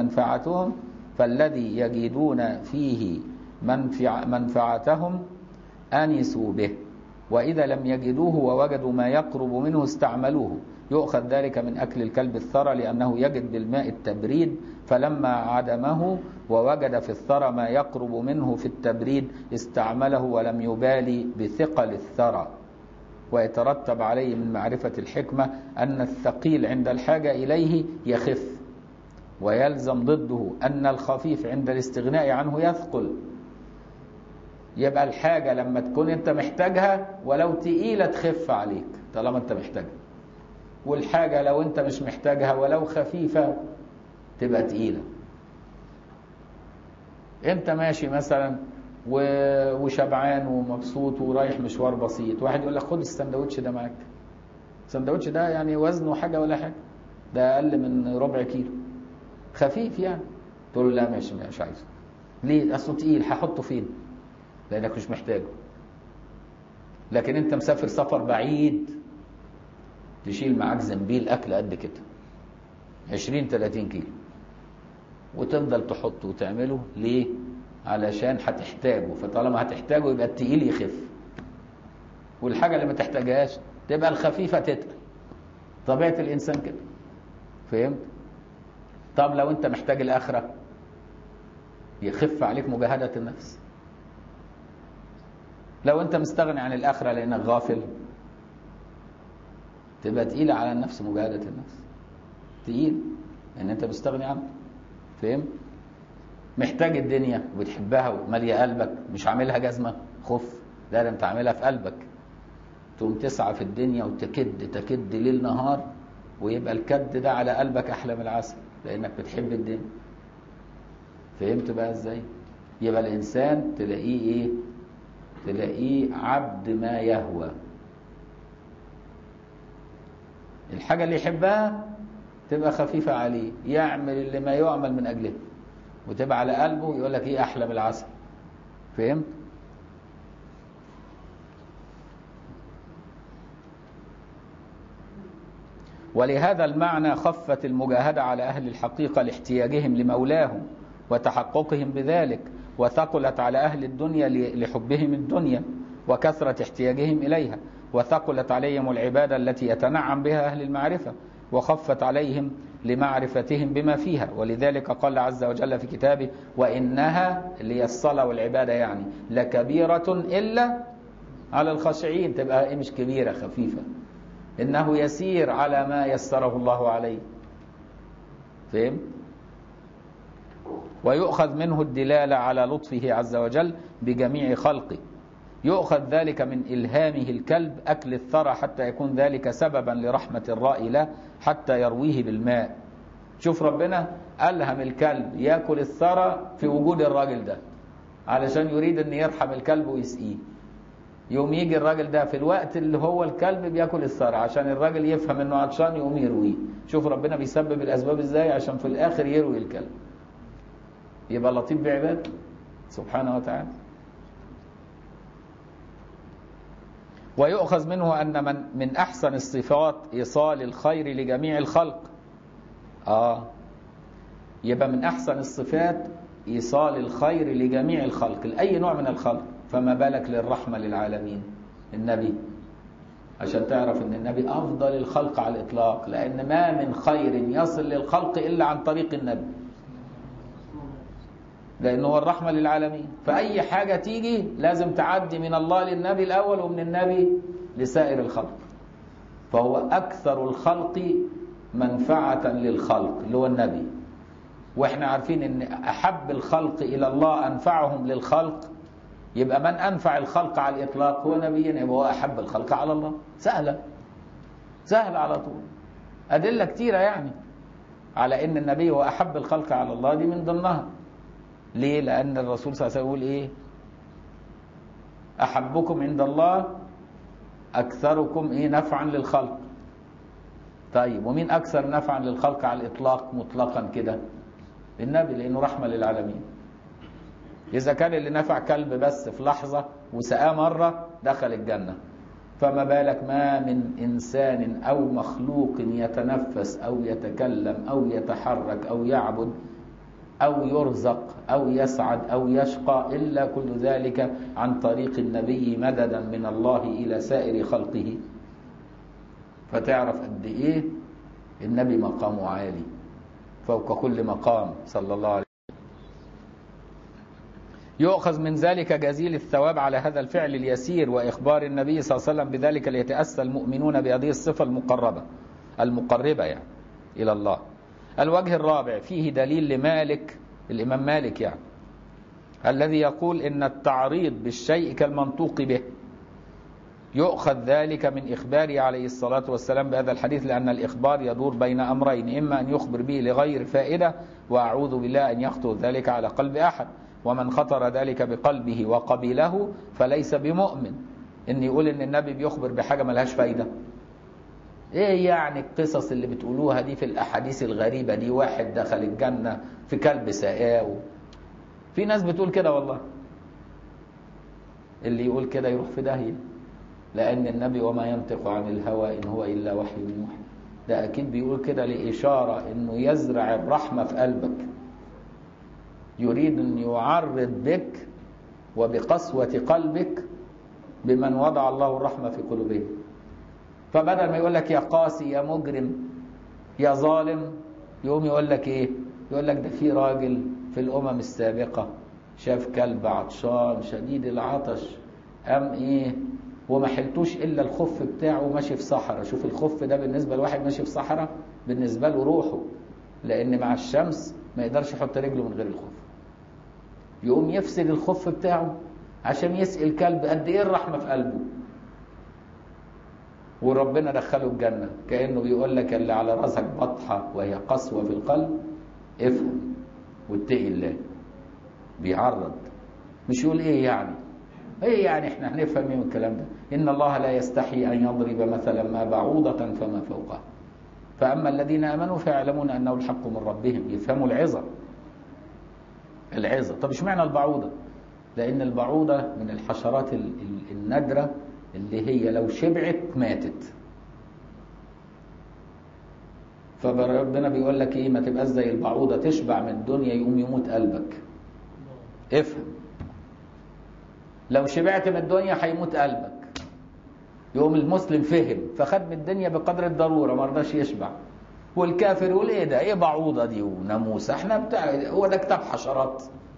فيه منفعتهم أنسوا به، وإذا لم يجدوه ووجدوا ما يقرب منه استعملوه. يؤخذ ذلك من أكل الكلب الثرى لأنه يجد بالماء التبريد، فلما عدمه ووجد في الثرى ما يقرب منه في التبريد استعمله ولم يبالي بثقل الثرى. ويترتب عليه من معرفة الحكمة أن الثقيل عند الحاجة إليه يخف، ويلزم ضده أن الخفيف عند الاستغناء عنه يثقل. يبقى الحاجة لما تكون أنت محتاجها ولو تقيلة تخف عليك طالما أنت محتاجها، والحاجة لو أنت مش محتاجها ولو خفيفة تبقى تقيلة. أنت ماشي مثلا وشبعان ومبسوط ورايح مشوار بسيط، واحد يقول لك خد السندوتش ده معاك. السندوتش ده يعني وزنه حاجة ولا حاجة، ده أقل من ربع كيلو، خفيف يعني. تقول له لا مش عايزه. ليه؟ أصله تقيل، هحطه فين؟ لأنك مش محتاجه. لكن أنت مسافر سفر بعيد تشيل معاك زنبيل أكل قد كده 20-30 كيلو وتفضل تحطه وتعمله. ليه؟ علشان هتحتاجه، فطالما هتحتاجه يبقى التقيل يخف، والحاجة اللي ما تحتاجهاش تبقى الخفيفة تتقل. طبيعة الإنسان كده، فهمت؟ طب لو أنت محتاج الآخرة يخف عليك مجاهدة النفس. لو أنت مستغني عن الآخرة لأنك غافل تبقى تقيلة على النفس مجاهدة النفس، تقيل لأن أنت مستغني عنها، فهم؟ محتاج الدنيا وبتحبها ومالية قلبك، مش عاملها جزمة خف، لا ده أنت عاملها في قلبك. تقوم تسعى في الدنيا وتكد ليل نهار، ويبقى الكد ده على قلبك أحلى من العسل لأنك بتحب الدنيا. فهمت بقى إزاي؟ يبقى الإنسان تلاقيه إيه؟ تلاقيه عبد ما يهوى. الحاجة اللي يحبها تبقى خفيفة عليه، يعمل اللي ما يعمل من أجله، وتبقى على قلبه يقول لك إيه أحلى من العسل. فهمت؟ ولهذا المعنى خفت المجاهدة على أهل الحقيقة لاحتياجهم لمولاهم وتحققهم بذلك، وثقلت على أهل الدنيا لحبهم الدنيا وكثرة احتياجهم إليها، وثقلت عليهم العبادة التي يتنعم بها أهل المعرفة، وخفت عليهم لمعرفتهم بما فيها. ولذلك قال عز وجل في كتابه وإنها اللي هي الصلاة والعبادة يعني لكبيرة إلا على الخاشعين. تبقى إيه؟ مش كبيرة، خفيفة. إنه يسير على ما يسره الله عليه. فهم؟ ويؤخذ منه الدلالة على لطفه عز وجل بجميع خلقه. يؤخذ ذلك من إلهامه الكلب أكل الثرى حتى يكون ذلك سببا لرحمة الراء له حتى يرويه بالماء. شوف ربنا ألهم الكلب يأكل الثرى في وجود الراجل ده علشان يريد أن يرحم الكلب ويسقيه. يوم يجي الراجل ده في الوقت اللي هو الكلب بيأكل الثرى عشان الراجل يفهم أنه عطشان يقوم يرويه. شوف ربنا بيسبب الأسباب إزاي عشان في الآخر يروي الكلب. يبقى لطيف بعباده سبحانه وتعالى. ويؤخذ منه أن من أحسن الصفات إيصال الخير لجميع الخلق. يبقى من أحسن الصفات إيصال الخير لجميع الخلق، لأي نوع من الخلق، فما بالك للرحمة للعالمين النبي، عشان تعرف ان النبي أفضل الخلق على الإطلاق، لأن ما من خير يصل للخلق إلا عن طريق النبي، لأنه هو الرحمة للعالمين. فأي حاجة تيجي لازم تعدي من الله للنبي الأول، ومن النبي لسائر الخلق. فهو أكثر الخلق منفعة للخلق اللي هو النبي. وإحنا عارفين أن أحب الخلق إلى الله أنفعهم للخلق، يبقى من أنفع الخلق على الإطلاق هو نبينا، يبقى هو أحب الخلق على الله. سهلة على طول، أدلة كتيرة يعني على أن النبي هو أحب الخلق على الله، دي من ضمنها. ليه؟ لأن الرسول صلى الله عليه وسلم يقول إيه؟ أحبكم عند الله أكثركم نفعا للخلق. طيب ومين أكثر نفعا للخلق على الإطلاق مطلقا كده؟ النبي، لأنه رحمة للعالمين. إذا كان اللي نفع كلب بس في لحظة وسقاه مرة دخل الجنة، فما بالك ما من إنسان أو مخلوق يتنفس أو يتكلم أو يتحرك أو يعبد أو يرزق أو يسعد أو يشقى، إلا كل ذلك عن طريق النبي مددا من الله إلى سائر خلقه. فتعرف قد إيه النبي مقامه عالي فوق كل مقام صلى الله عليه وسلم. يؤخذ من ذلك جزيل الثواب على هذا الفعل اليسير، وإخبار النبي صلى الله عليه وسلم بذلك ليتأسى المؤمنون بهذه الصفة المقربة يعني إلى الله. الوجه الرابع فيه دليل لمالك، الإمام مالك يعني، الذي يقول إن التعريض بالشيء كالمنطوق به. يؤخذ ذلك من إخباره عليه الصلاة والسلام بهذا الحديث، لأن الإخبار يدور بين أمرين، إما أن يخبر به لغير فائدة، وأعوذ بالله أن يخطر ذلك على قلب أحد، ومن خطر ذلك بقلبه وقبله فليس بمؤمن. إن يقول إن النبي بيخبر بحاجة ملهاش فايدة، إيه يعني القصص اللي بتقولوها دي في الأحاديث الغريبة دي؟ واحد دخل الجنة في كلب سقاه، في ناس بتقول كده والله. اللي يقول كده يروح في داهية، لأن النبي وما ينطق عن الهوى إن هو إلا وحي يوحى، ده أكيد بيقول كده لإشارة إنه يزرع الرحمة في قلبك، يريد أن يعرض بك وبقسوة قلبك بمن وضع الله الرحمة في قلوبهم. فبدل ما يقول لك يا قاسي يا مجرم يا ظالم، يقوم يقول لك إيه؟ يقول لك ده في راجل في الأمم السابقة شاف كلب عطشان شديد العطش، قام إيه وما حلتوش إلا الخف بتاعه ماشي في صحراء. شوف الخف ده بالنسبة لواحد ماشي في صحراء بالنسبة له روحه، لأن مع الشمس ما يقدرش يحط رجله من غير الخف، يقوم يفسد الخف بتاعه عشان يسقي الكلب. قد إيه الرحمة في قلبه، وربنا دخله الجنة. كأنه بيقول لك اللي على راسك بطحة وهي قسوة في القلب افهم واتقي الله. بيعرض، مش يقول ايه يعني احنا هنفهم ايه من الكلام ده؟ ان الله لا يستحي ان يضرب مثلا ما بعوضة فما فوقها، فاما الذين امنوا فيعلمون انه الحق من ربهم. يفهموا العظة. طب اشمعنى البعوضة؟ لان البعوضة من الحشرات النادرة اللي هي لو شبعت ماتت. فربنا بيقول لك ايه؟ ما تبقاش زي البعوضة تشبع من الدنيا يقوم يموت قلبك. افهم، لو شبعت من الدنيا هيموت قلبك. يقوم المسلم فهم فخد من الدنيا بقدر الضرورة، ما رضاش يشبع. والكافر يقول ايه ده؟ ايه بعوضة دي وناموسة؟ احنا هو ده كتاب حشرات؟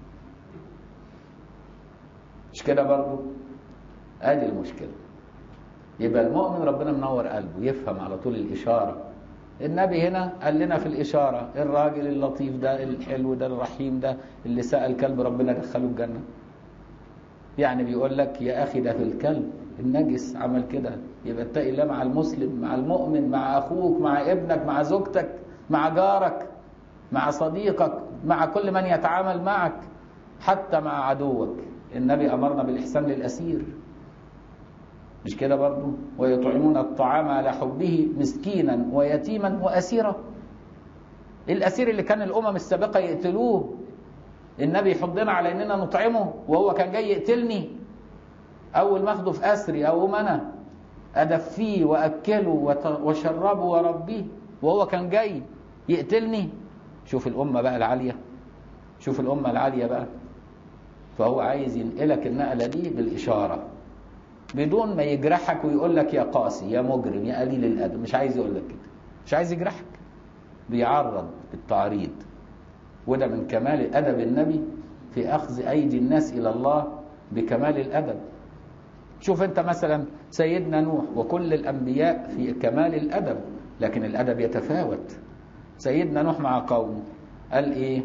مش كده برضو؟ ادي المشكلة. يبقى المؤمن ربنا منور قلبه يفهم على طول الإشارة. النبي هنا قال لنا في الإشارة الراجل اللطيف ده الحلو ده الرحيم ده اللي سأل الكلب ربنا دخله الجنة. يعني بيقول لك يا أخي ده في الكلب النجس عمل كده، يبقى اتقي الله مع المسلم، مع المؤمن، مع أخوك، مع ابنك، مع زوجتك، مع جارك، مع صديقك، مع كل من يتعامل معك، حتى مع عدوك. النبي أمرنا بالإحسان للأسير، مش كده برضو؟ ويطعمون الطعام على حبه مسكينا ويتيما وأسيرا. الأسير اللي كان الأمم السابقة يقتلوه، النبي يحضنا على أننا نطعمه وهو كان جاي يقتلني. أول ما أخده في أسري أو أنا أدفيه وأكله وشربه وربيه وهو كان جاي يقتلني. شوف الأمة بقى العالية، شوف الأمة العالية بقى. فهو عايز ينقلك النقلة دي بالإشارة بدون ما يجرحك ويقول لك يا قاسي يا مجرم يا قليل الأدب. مش عايز يقول لك كده، مش عايز يجرحك، بيعرض بالتعريض. وده من كمال أدب النبي في أخذ أيدي الناس إلى الله بكمال الأدب. شوف أنت مثلا سيدنا نوح وكل الأنبياء في كمال الأدب، لكن الأدب يتفاوت. سيدنا نوح مع قومه قال إيه؟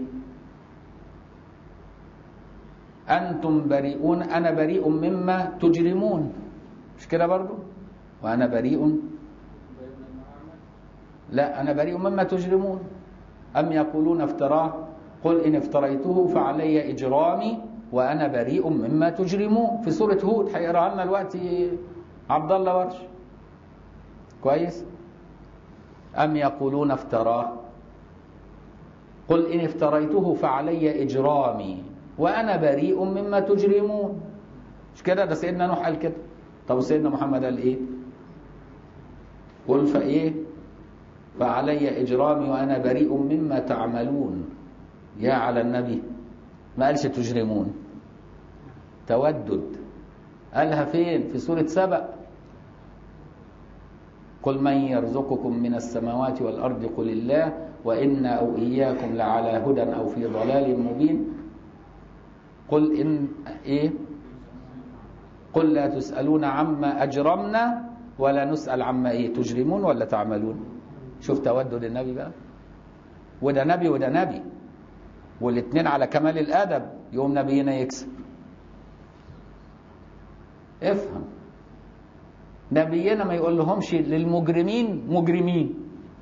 أنتم بريئون أنا بريء مما تجرمون، مش كده برضو؟ وأنا بريء، لا أنا بريء مما تجرمون. أم يقولون افتراه قل إن افتريته فعلي إجرامي وأنا بريء مما تجرمون. في سورة هود هيقرأ لنا دلوقتي عبد الله ورش. كويس؟ أم يقولون افتراه قل إن افتريته فعلي إجرامي وأنا بريء مما تجرمون. مش كده؟ ده سيدنا نوح قال كده. طب سيدنا محمد قال إيه؟ قل فإيه؟ فعلي إجرامي وأنا بريء مما تعملون. يا على النبي، ما قالش تجرمون. تودد قالها فين؟ في سورة سبأ. قل من يرزقكم من السماوات والأرض قل الله وإنا أو إياكم لعلى هدى أو في ضلال مبين. قل إن إيه؟ قل لا تسألون عما أجرمنا ولا نسأل عما إيه تجرمون ولا تعملون. شوف تودد النبي بقى. وده نبي وده نبي، والاثنين على كمال الأدب. يوم نبينا يكسب. افهم، نبينا ما يقول لهمش للمجرمين مجرمين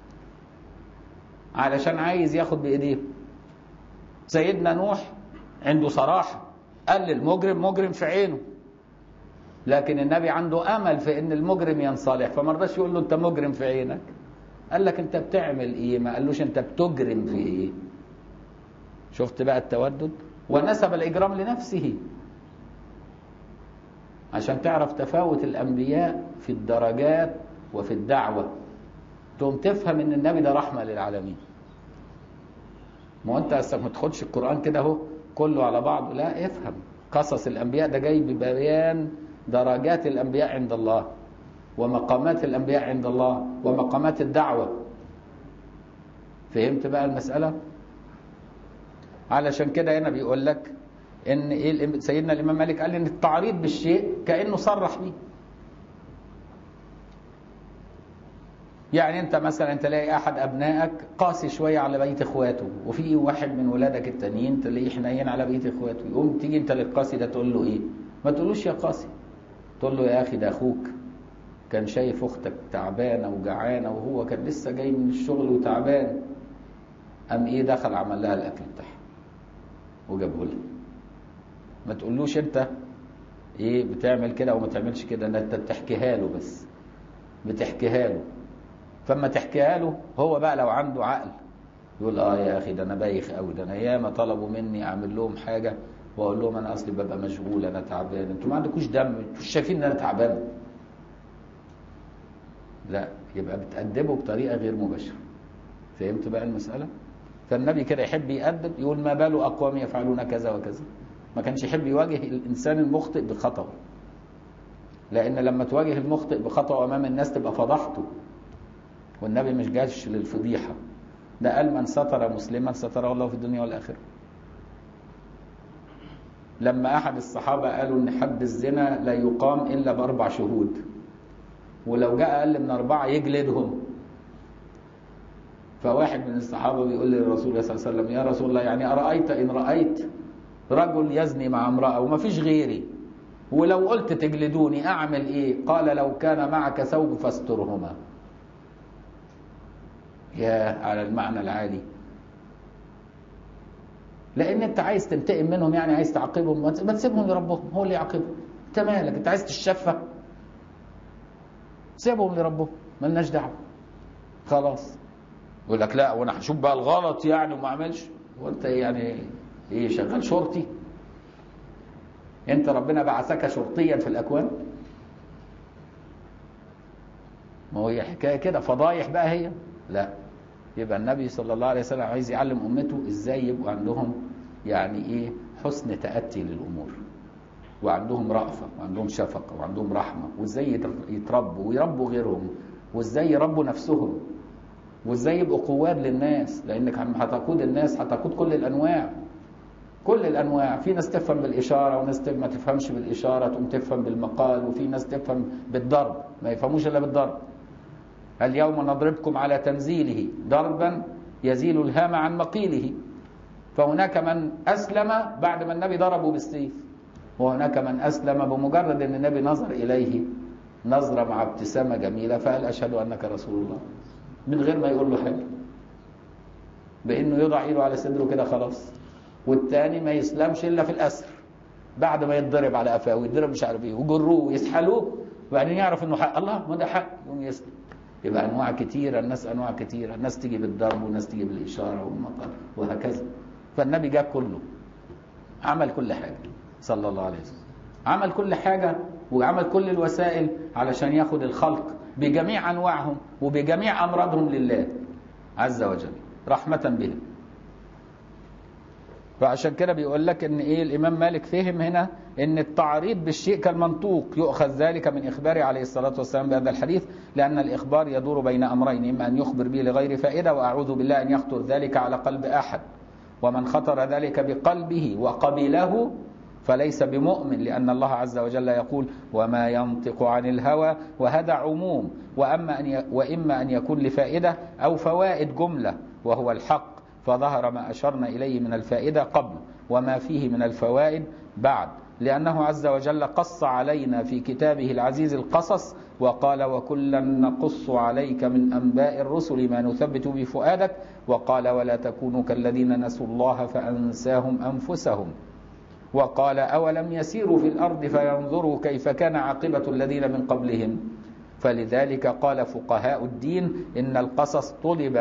علشان عايز ياخد بإيديهم. سيدنا نوح عنده صراحة، قال للمجرم مجرم في عينه، لكن النبي عنده أمل في إن المجرم ينصلح، فما رضاش يقول له أنت مجرم في عينك. قال لك أنت بتعمل إيه، ما قالوش أنت بتجرم في إيه. شفت بقى التودد؟ ونسب الإجرام لنفسه عشان تعرف تفاوت الأنبياء في الدرجات وفي الدعوة، تقوم تفهم إن النبي ده رحمة للعالمين. ما أنت أصلا ما تاخدش القرآن كده أهو كله على بعضه، لا، افهم قصص الأنبياء ده جاي ببيان درجات الأنبياء عند الله ومقامات الأنبياء عند الله ومقامات الدعوة. فهمت بقى المسألة؟ علشان كده هنا بيقول لك ان ايه، سيدنا الامام مالك قال ان التعريض بالشيء كانه صرح بيه. يعني انت مثلا تلاقي احد ابنائك قاسي شويه على بقيه اخواته، وفي واحد من ولادك التانيين تلاقيه حنين على بقيه اخواته، يقوم تيجي انت للقاسي ده تقول له ايه؟ ما تقولوش يا قاسي، تقول له يا اخي ده اخوك كان شايف اختك تعبانه وجعانه وهو كان لسه جاي من الشغل وتعبان، قام ايه دخل عمل لها الاكل بتاعها وجابه لها. ما تقولوش انت ايه بتعمل كده او ما تعملش كده، انت بتحكيها له، بس بتحكيها له. فما تحكيها له هو بقى لو عنده عقل يقول يا اخي ده انا بايخ قوي، ده انا ياما طلبوا مني اعمل لهم حاجه واقول لهم انا اصلي ببقى مشغول انا تعبان، انتوا ما عندكوش دم، انتوا شايفين ان انا تعبان. لا، يبقى بتأدبه بطريقه غير مباشره. فهمت بقى المساله؟ فالنبي كده يحب يأدب، يقول ما بال اقوام يفعلون كذا وكذا. ما كانش يحب يواجه الانسان المخطئ بخطأه، لان لما تواجه المخطئ بخطأه امام الناس تبقى فضحته، والنبي مش جاش للفضيحه، ده قال من ستر مسلما ستره الله في الدنيا والاخره. لما احد الصحابه قالوا ان حد الزنا لا يقام الا ب4 شهود، ولو جاء اقل من 4 يجلدهم. فواحد من الصحابه بيقول للرسول صلى الله عليه وسلم يا رسول الله، يعني ارايت ان رايت رجل يزني مع امراه وما فيش غيري، ولو قلت تجلدوني اعمل ايه؟ قال لو كان معك ثوب فاسترهما. يا على المعنى العالي. لان انت عايز تنتقم منهم، يعني عايز تعاقبهم، ما تسيبهم لربهم هو اللي يعاقبهم. انت مالك؟ انت عايز تشفى؟ سيبهم لربهم، مالناش دعوه. خلاص. يقول لك لا وانا هشوف بقى الغلط يعني وما اعملش. وانت يعني ايه شغال شرطي؟ انت ربنا بعثك شرطيا في الاكوان؟ ما هي حكايه كده فضايح بقى هي؟ لا. يبقى النبي صلى الله عليه وسلم عايز يعلم امته ازاي يبقوا عندهم يعني إيه؟ حسن تأتي للأمور، وعندهم رأفة وعندهم شفقة وعندهم رحمة، وإزاي يتربوا ويربوا غيرهم، وإزاي يربوا نفسهم، وإزاي يبقوا قواد للناس، لأنك هتقود الناس، هتقود كل الأنواع. كل الأنواع، في ناس تفهم بالإشارة وناس ما تفهمش بالإشارة، تقوم تفهم بالمقال، وفي ناس تفهم بالضرب ما يفهموش إلا بالضرب. اليوم نضربكم على تنزيله ضربا يزيل الهام عن مقيله. فهناك من أسلم بعد ما النبي ضربه بالسيف، وهناك من أسلم بمجرد أن النبي نظر إليه نظرة مع ابتسامة جميلة فقال أشهد أنك رسول الله، من غير ما يقول له حاجة، بأنه يضع إيده على صدره كده خلاص. والتاني ما يسلمش إلا في الأسر، بعد ما يتضرب على قفاه ويتضرب مش عارف إيه ويجروه ويسحلوه، وبعدين يعرف إنه حق الله، ما ده حق، يقوم يسلم. يبقى أنواع كتيرة، الناس أنواع كتيرة، الناس تيجي بالضرب والناس تيجي بالإشارة والمقال وهكذا. فالنبي جاب كله، عمل كل حاجة صلى الله عليه وسلم، عمل كل حاجة وعمل كل الوسائل علشان ياخد الخلق بجميع أنواعهم وبجميع أمراضهم لله عز وجل رحمة بهم. فعشان كده بيقول لك ان ايه، الامام مالك فهم هنا ان التعريض بالشيء كالمنطوق، يؤخذ ذلك من اخباره عليه الصلاه والسلام بهذا الحديث، لان الاخبار يدور بين امرين، اما ان يخبر به لغير فائده، واعوذ بالله ان يخطر ذلك على قلب احد، ومن خطر ذلك بقلبه وقبله فليس بمؤمن، لان الله عز وجل يقول وما ينطق عن الهوى، وهذا عموم، واما ان يكون لفائده او فوائد جمله وهو الحق، فظهر ما أشرنا إليه من الفائدة قبل وما فيه من الفوائد بعد، لأنه عز وجل قص علينا في كتابه العزيز القصص، وقال وكلا نقص عليك من أنباء الرسل ما نثبت بفؤادك، وقال ولا تكونوا كالذين نسوا الله فأنساهم أنفسهم، وقال أولم يسيروا في الأرض فينظروا كيف كان عاقبة الذين من قبلهم. فلذلك قال فقهاء الدين إن القصص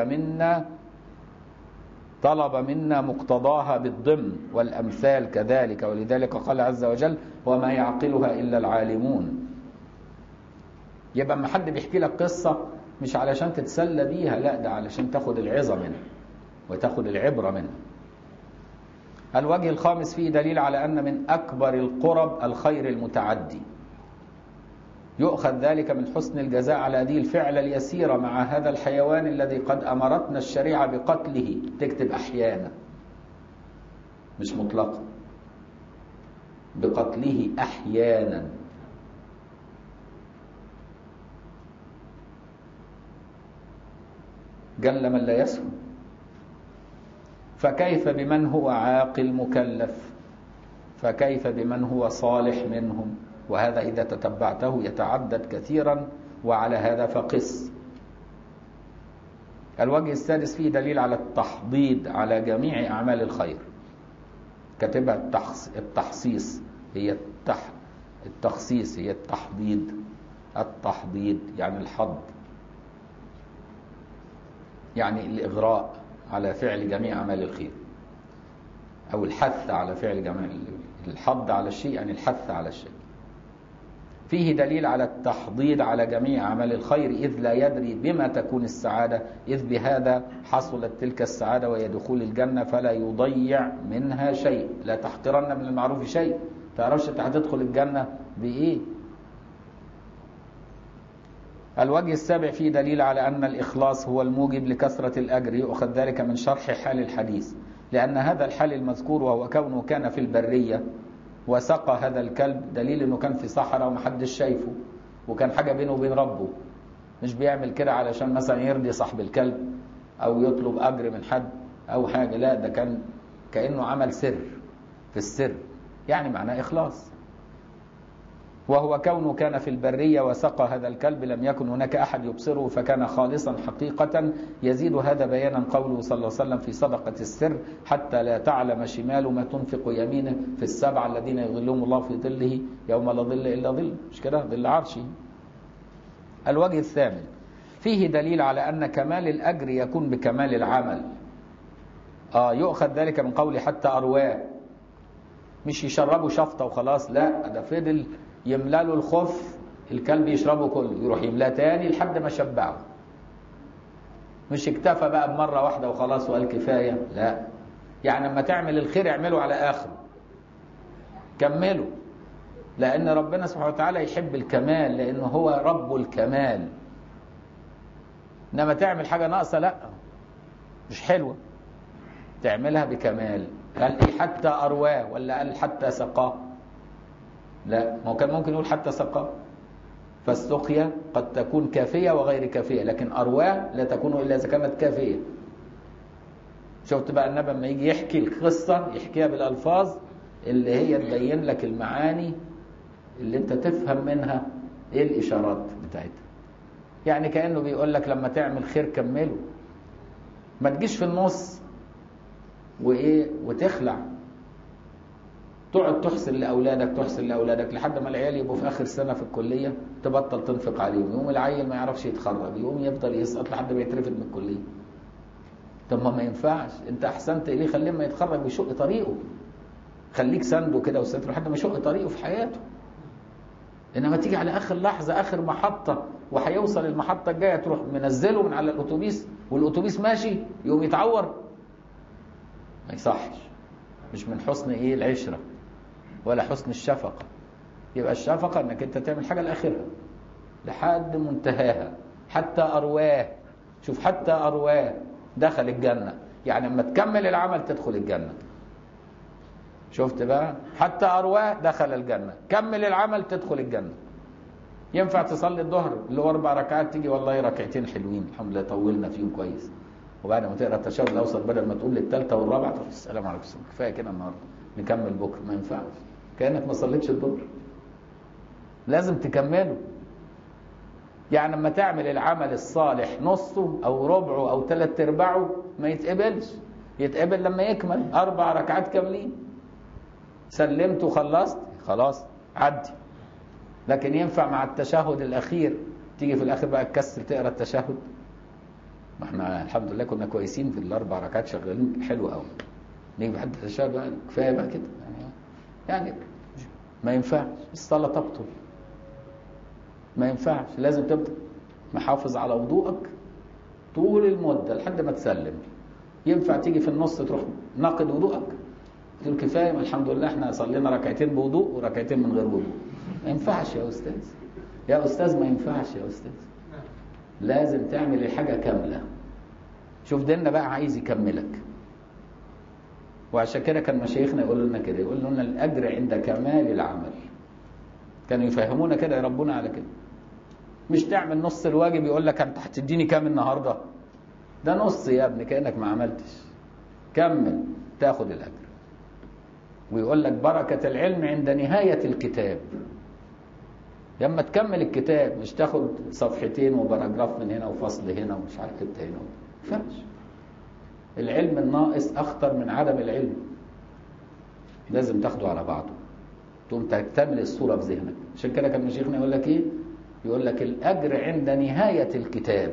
طلب منا مقتضاها بالضمن، والأمثال كذلك، ولذلك قال عز وجل وما يعقلها إلا العالمون. يبقى ما حد بيحكي لك قصة مش علشان تتسلى بيها، لا، ده علشان تاخد العظة منها وتاخد العبرة منها. الوجه الخامس فيه دليل على أن من أكبر القرب الخير المتعدي، يؤخذ ذلك من حسن الجزاء على هذه الفعل اليسيرة مع هذا الحيوان الذي قد أمرتنا الشريعة بقتله. تكتب أحيانا مش مطلقا، بقتله أحيانا. جل من لا يسهو، فكيف بمن هو عاقل مكلف، فكيف بمن هو صالح منهم، وهذا إذا تتبعته يتعدد كثيرا، وعلى هذا فقس. الوجه السادس فيه دليل على التحضيض على جميع أعمال الخير، كتبها التخصيص هي التخصيص هي التحضيض. التحضيض يعني الحض، يعني الإغراء على فعل جميع أعمال الخير، أو الحث على فعل جميع. الحض على الشيء يعني الحث على الشيء. فيه دليل على التحضيض على جميع أعمال الخير، إذ لا يدري بما تكون السعادة، إذ بهذا حصلت تلك السعادة وهي دخول الجنة، فلا يضيع منها شيء. لا تحقرن من المعروف شيء، تعرفش انت هتدخل الجنة بإيه. الوجه السابع فيه دليل على أن الإخلاص هو الموجب لكثرة الأجر، يؤخذ ذلك من شرح حال الحديث، لأن هذا الحال المذكور وهو كونه كان في البرية وسقى هذا الكلب دليل انه كان في صحراء ومحدش شايفه، وكان حاجة بينه وبين ربه، مش بيعمل كده علشان مثلا يرضي صاحب الكلب او يطلب اجر من حد او حاجة، لا، ده كان كأنه عمل سر في السر، يعني معناه إخلاص. وهو كونه كان في البرية وسقى هذا الكلب لم يكن هناك أحد يبصره، فكان خالصا حقيقة. يزيد هذا بيانا قوله صلى الله عليه وسلم في صدقة السر حتى لا تعلم شماله ما تنفق يمينه في السبعة الذين يظلهم الله في ظله يوم لا ظل إلا ظل، مش كده، ظل عرشه. الوجه الثامن فيه دليل على أن كمال الأجر يكون بكمال العمل. يؤخذ ذلك من قول حتى أرواه، مش يشربوا شفطة وخلاص، لا، ده فضل يملاله الخف، الكلب يشربه كله، يروح يملاه تاني لحد ما شبعه، مش اكتفى بقى بمرة واحدة وخلاص وقال كفاية، لا، يعني لما تعمل الخير اعمله على آخره، كمله، لأن ربنا سبحانه وتعالى يحب الكمال، لأنه هو رب الكمال. إنما تعمل حاجة ناقصة لا، مش حلوة، تعملها بكمال. قال إيه؟ حتى أرواه، ولا قال حتى سقاه؟ لا، ما هو كان ممكن يقول حتى سقاه. فالسقيا قد تكون كافية وغير كافية، لكن أرواه لا تكون إلا إذا كانت كافية. شفت بقى النبي لما يجي يحكي القصة يحكيها بالألفاظ اللي هي تبين لك المعاني اللي انت تفهم منها ايه الإشارات بتاعتها. يعني كأنه بيقول لك لما تعمل خير كمله، ما تجيش في النص وايه وتخلع، تقعد تحسن لأولادك لحد ما العيال يبقوا في آخر سنة في الكلية تبطل تنفق عليهم، يقوم العيل ما يعرفش يتخرج، يقوم يفضل يسقط لحد ما يترفد من الكلية. طب ما ينفعش، انت احسنت اليه، خليه ما يتخرج ويشق طريقه، خليك سنده كده وستره لحد ما يشق طريقه في حياته. انما تيجي على اخر لحظه، اخر محطه، وهيوصل المحطه الجايه تروح منزله من على الاتوبيس والاتوبيس ماشي يقوم يتعور، ما يصحش. مش من حسن ايه العشره ولا حسن الشفقه. يبقى الشفقه انك انت تعمل حاجه لاخرها لحد منتهاها. حتى ارواه، شوف، حتى ارواه دخل الجنه، يعني لما تكمل العمل تدخل الجنه. شفت بقى؟ حتى أرواه دخل الجنة، كمل العمل تدخل الجنة. ينفع تصلي الظهر اللي هو 4 ركعات، تيجي والله ركعتين حلوين الحمد لله طولنا فيهم كويس، وبعد ما تقرا التشهد الاوسط بدل ما تقول للثالثه والرابعه تقول السلام عليكم كفايه كده النهارده نكمل بكره. ما ينفعش، كانك ما صليتش الظهر، لازم تكمله. يعني لما تعمل العمل الصالح نصه او ربعه او 3/4 ما يتقبلش، يتقبل لما يكمل 4 ركعات كاملين. سلمت وخلصت خلاص عدي. لكن ينفع مع التشهد الأخير تيجي في الآخر بقى تكسل تقرأ التشهد؟ ما احنا الحمد لله كنا كويسين في ال4 ركعات شغالين حلو قوي، نيجي بعد التشهد بقى كفاية بقى كده يعني ما ينفعش، الصلاة تبطل. ما ينفعش، لازم تبقى محافظ على وضوءك طول المدة لحد ما تسلم. ينفع تيجي في النص تروح ناقض وضوءك تقول كفايه الحمد لله احنا صلينا ركعتين بوضوء وركعتين من غير وضوء؟ ما ينفعش يا استاذ، يا استاذ ما ينفعش يا استاذ، لازم تعمل الحاجه كامله. شوف ديننا بقى عايز يكملك، وعشان كده كان مشايخنا يقولوا لنا كده، يقولوا لنا الاجر عند كمال العمل. كانوا يفهمونا كده، يربونا على كده. مش تعمل نص الواجب يقول لك انت هتديني كام النهارده؟ ده نص يا ابني، كانك ما عملتش. كمل تاخد الاجر. ويقول لك بركة العلم عند نهاية الكتاب. لما تكمل الكتاب، مش تاخد صفحتين وباراجراف من هنا وفصل هنا ومش عارف انت هنا، ما ينفعش. العلم الناقص اخطر من عدم العلم، لازم تاخده على بعضه تقوم تكتمل الصورة في ذهنك. عشان كده كان مشيخنا يقول لك ايه؟ يقول لك الاجر عند نهاية الكتاب.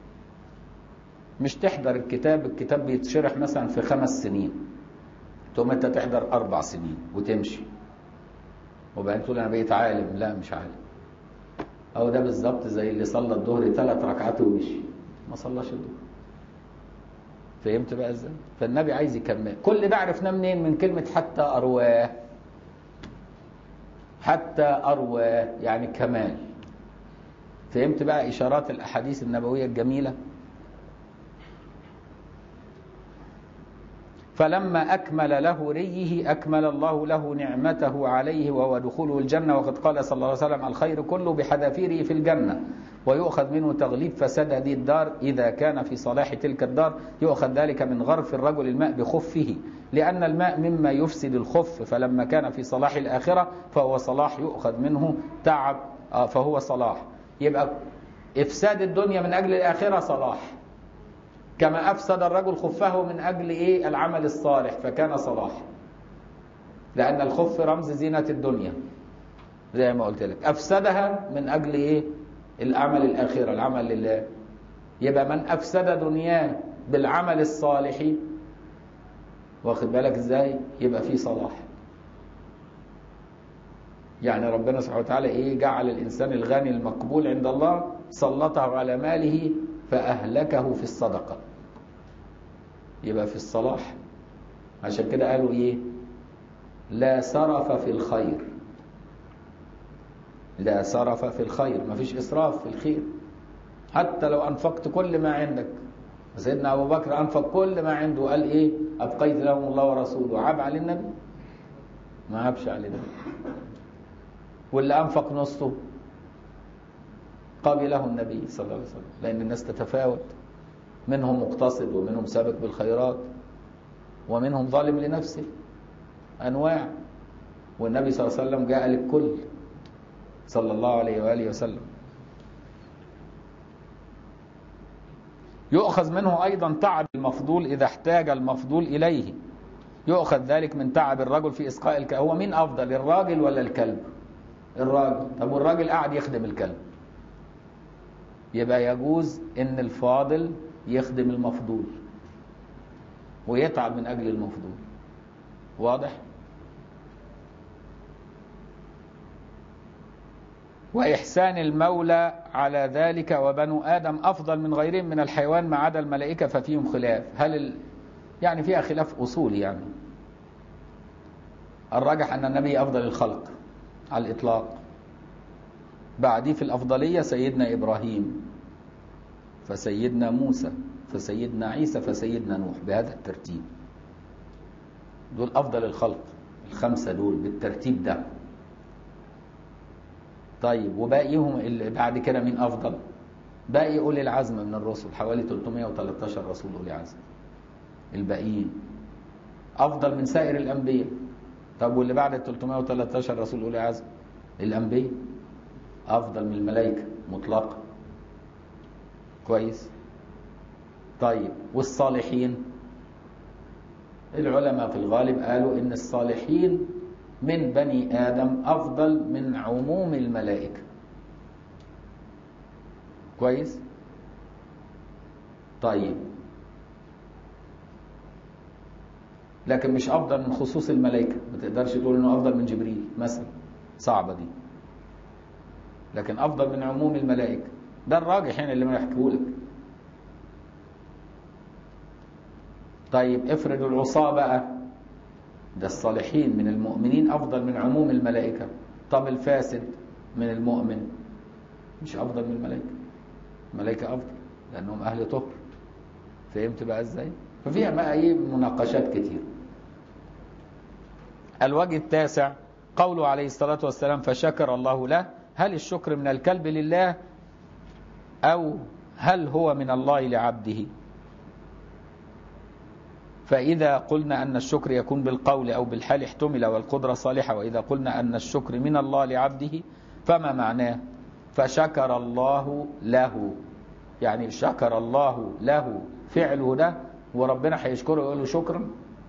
مش تحضر الكتاب بيتشرح مثلا في 5 سنين، ثم انت تحضر 4 سنين وتمشي، وبعدين تقول انا بقيت عالم. لا مش عالم. او ده بالظبط زي اللي صلى الظهر 3 ركعات ومشي، ما صلاش الظهر. فهمت بقى ازاي؟ فالنبي عايز يكمل. كل ده عرفناه منين؟ من كلمه حتى ارواه. حتى ارواه يعني كمال. فهمت بقى اشارات الاحاديث النبويه الجميله؟ فلما أكمل له ريه أكمل الله له نعمته عليه وهو دخوله الجنة. وقد قال صلى الله عليه وسلم الخير كله بحذافيره في الجنة، ويؤخذ منه تغليب فساد هذه الدار إذا كان في صلاح تلك الدار. يؤخذ ذلك من غرف الرجل الماء بخفه، لأن الماء مما يفسد الخف، فلما كان في صلاح الآخرة فهو صلاح يؤخذ منه تعب، فهو صلاح. يبقى إفساد الدنيا من أجل الآخرة صلاح، كما أفسد الرجل خفه من أجل إيه؟ العمل الصالح، فكان صلاح. لأن الخف رمز زينة الدنيا زي ما قلت لك، أفسدها من أجل إيه؟ العمل الآخرة، العمل لله. يبقى من أفسد دنياه بالعمل الصالح، واخد بالك إزاي؟ يبقى فيه صلاح. يعني ربنا سبحانه وتعالى إيه؟ جعل الإنسان الغني المقبول عند الله سلطه على ماله فأهلكه في الصدقة، يبقى في الصلاح. عشان كده قالوا ايه؟ لا سرف في الخير. لا سرف في الخير، ما فيش إسراف في الخير. حتى لو أنفقت كل ما عندك. سيدنا أبو بكر أنفق كل ما عنده وقال إيه؟ أبقيت لهم الله ورسوله. عاب على النبي؟ ما عابش على النبي. واللي أنفق نصه قبله النبي صلى الله عليه وسلم، لأن الناس تتفاوت، منهم مقتصد ومنهم سابق بالخيرات ومنهم ظالم لنفسه، أنواع. والنبي صلى الله عليه وسلم جاء للكل صلى الله عليه وآله وسلم. يؤخذ منه أيضا تعب المفضول إذا احتاج المفضول إليه. يؤخذ ذلك من تعب الرجل في إسقاء الكلب. هو مين أفضل، الراجل ولا الكلب؟ الراجل. طب والراجل قاعد يخدم الكلب، يبقى يجوز إن الفاضل يخدم المفضول ويتعب من أجل المفضول. واضح؟ وإحسان المولى على ذلك وبنو آدم أفضل من غيرهم من الحيوان ما عدا الملائكة ففيهم خلاف. يعني فيها خلاف أصولي يعني. الراجح أن النبي أفضل الخلق على الإطلاق. بعديه في الأفضلية سيدنا إبراهيم، فسيدنا موسى، فسيدنا عيسى، فسيدنا نوح، بهذا الترتيب. دول أفضل الخلق، الخمسة دول بالترتيب ده. طيب وباقيهم اللي بعد كده مين أفضل؟ باقي أولي العزم من الرسل، حوالي 313 رسول أولي عزم. الباقيين أفضل من سائر الأنبياء. طب واللي بعد 313 رسول أولي عزم؟ الأنبياء أفضل من الملائكة مطلقا. كويس؟ طيب والصالحين؟ العلماء في الغالب قالوا إن الصالحين من بني آدم أفضل من عموم الملائكة. كويس؟ طيب لكن مش أفضل من خصوص الملائكة. ما تقدرش تقول إنه أفضل من جبريل مثلا، صعبة دي. لكن أفضل من عموم الملائكة، ده الراجح يعني اللي ما يحكيهولك. طيب افرض العصاة بقى، ده الصالحين من المؤمنين أفضل من عموم الملائكة. طب الفاسد من المؤمن مش أفضل من الملائكة. الملائكة أفضل لأنهم أهل طهر. فهمت بقى إزاي؟ ففيها بقى إيه مناقشات كتير. الوجه التاسع قوله عليه الصلاة والسلام فشكر الله له. هل الشكر من الكلب لله أو هل هو من الله لعبده؟ فإذا قلنا أن الشكر يكون بالقول أو بالحال احتمل والقدرة صالحة. وإذا قلنا أن الشكر من الله لعبده فما معناه؟ فشكر الله له، يعني شكر الله له فعله ده، وربنا هيشكره يقول له شكرا.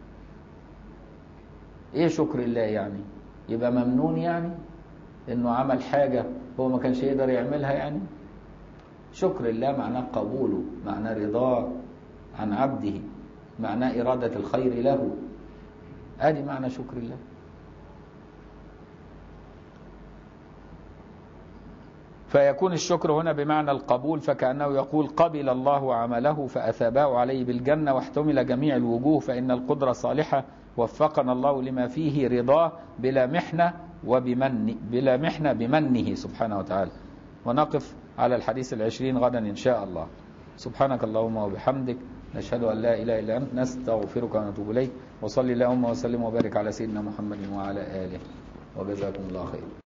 ايه شكر الله يعني؟ يبقى ممنون يعني انه عمل حاجة هو ما كانش يقدر يعملها يعني. شكر الله معناه قبوله، معناه رضاه عن عبده، معناه إرادة الخير له. ادي معنى شكر الله. فيكون الشكر هنا بمعنى القبول، فكأنه يقول قبل الله عمله فأثابه عليه بالجنة واحتمل جميع الوجوه، فإن القدرة صالحة وفقنا الله لما فيه رضاه بلا محنة بلا محنة بمنه سبحانه وتعالى. ونقف على الحديث 20 غدا إن شاء الله. سبحانك اللهم وبحمدك، نشهد أن لا إله إلا أنت، نستغفرك ونتوب إليك. وصلي اللهم وسلم وبارك على سيدنا محمد وعلى آله، وجزاكم الله خيرا.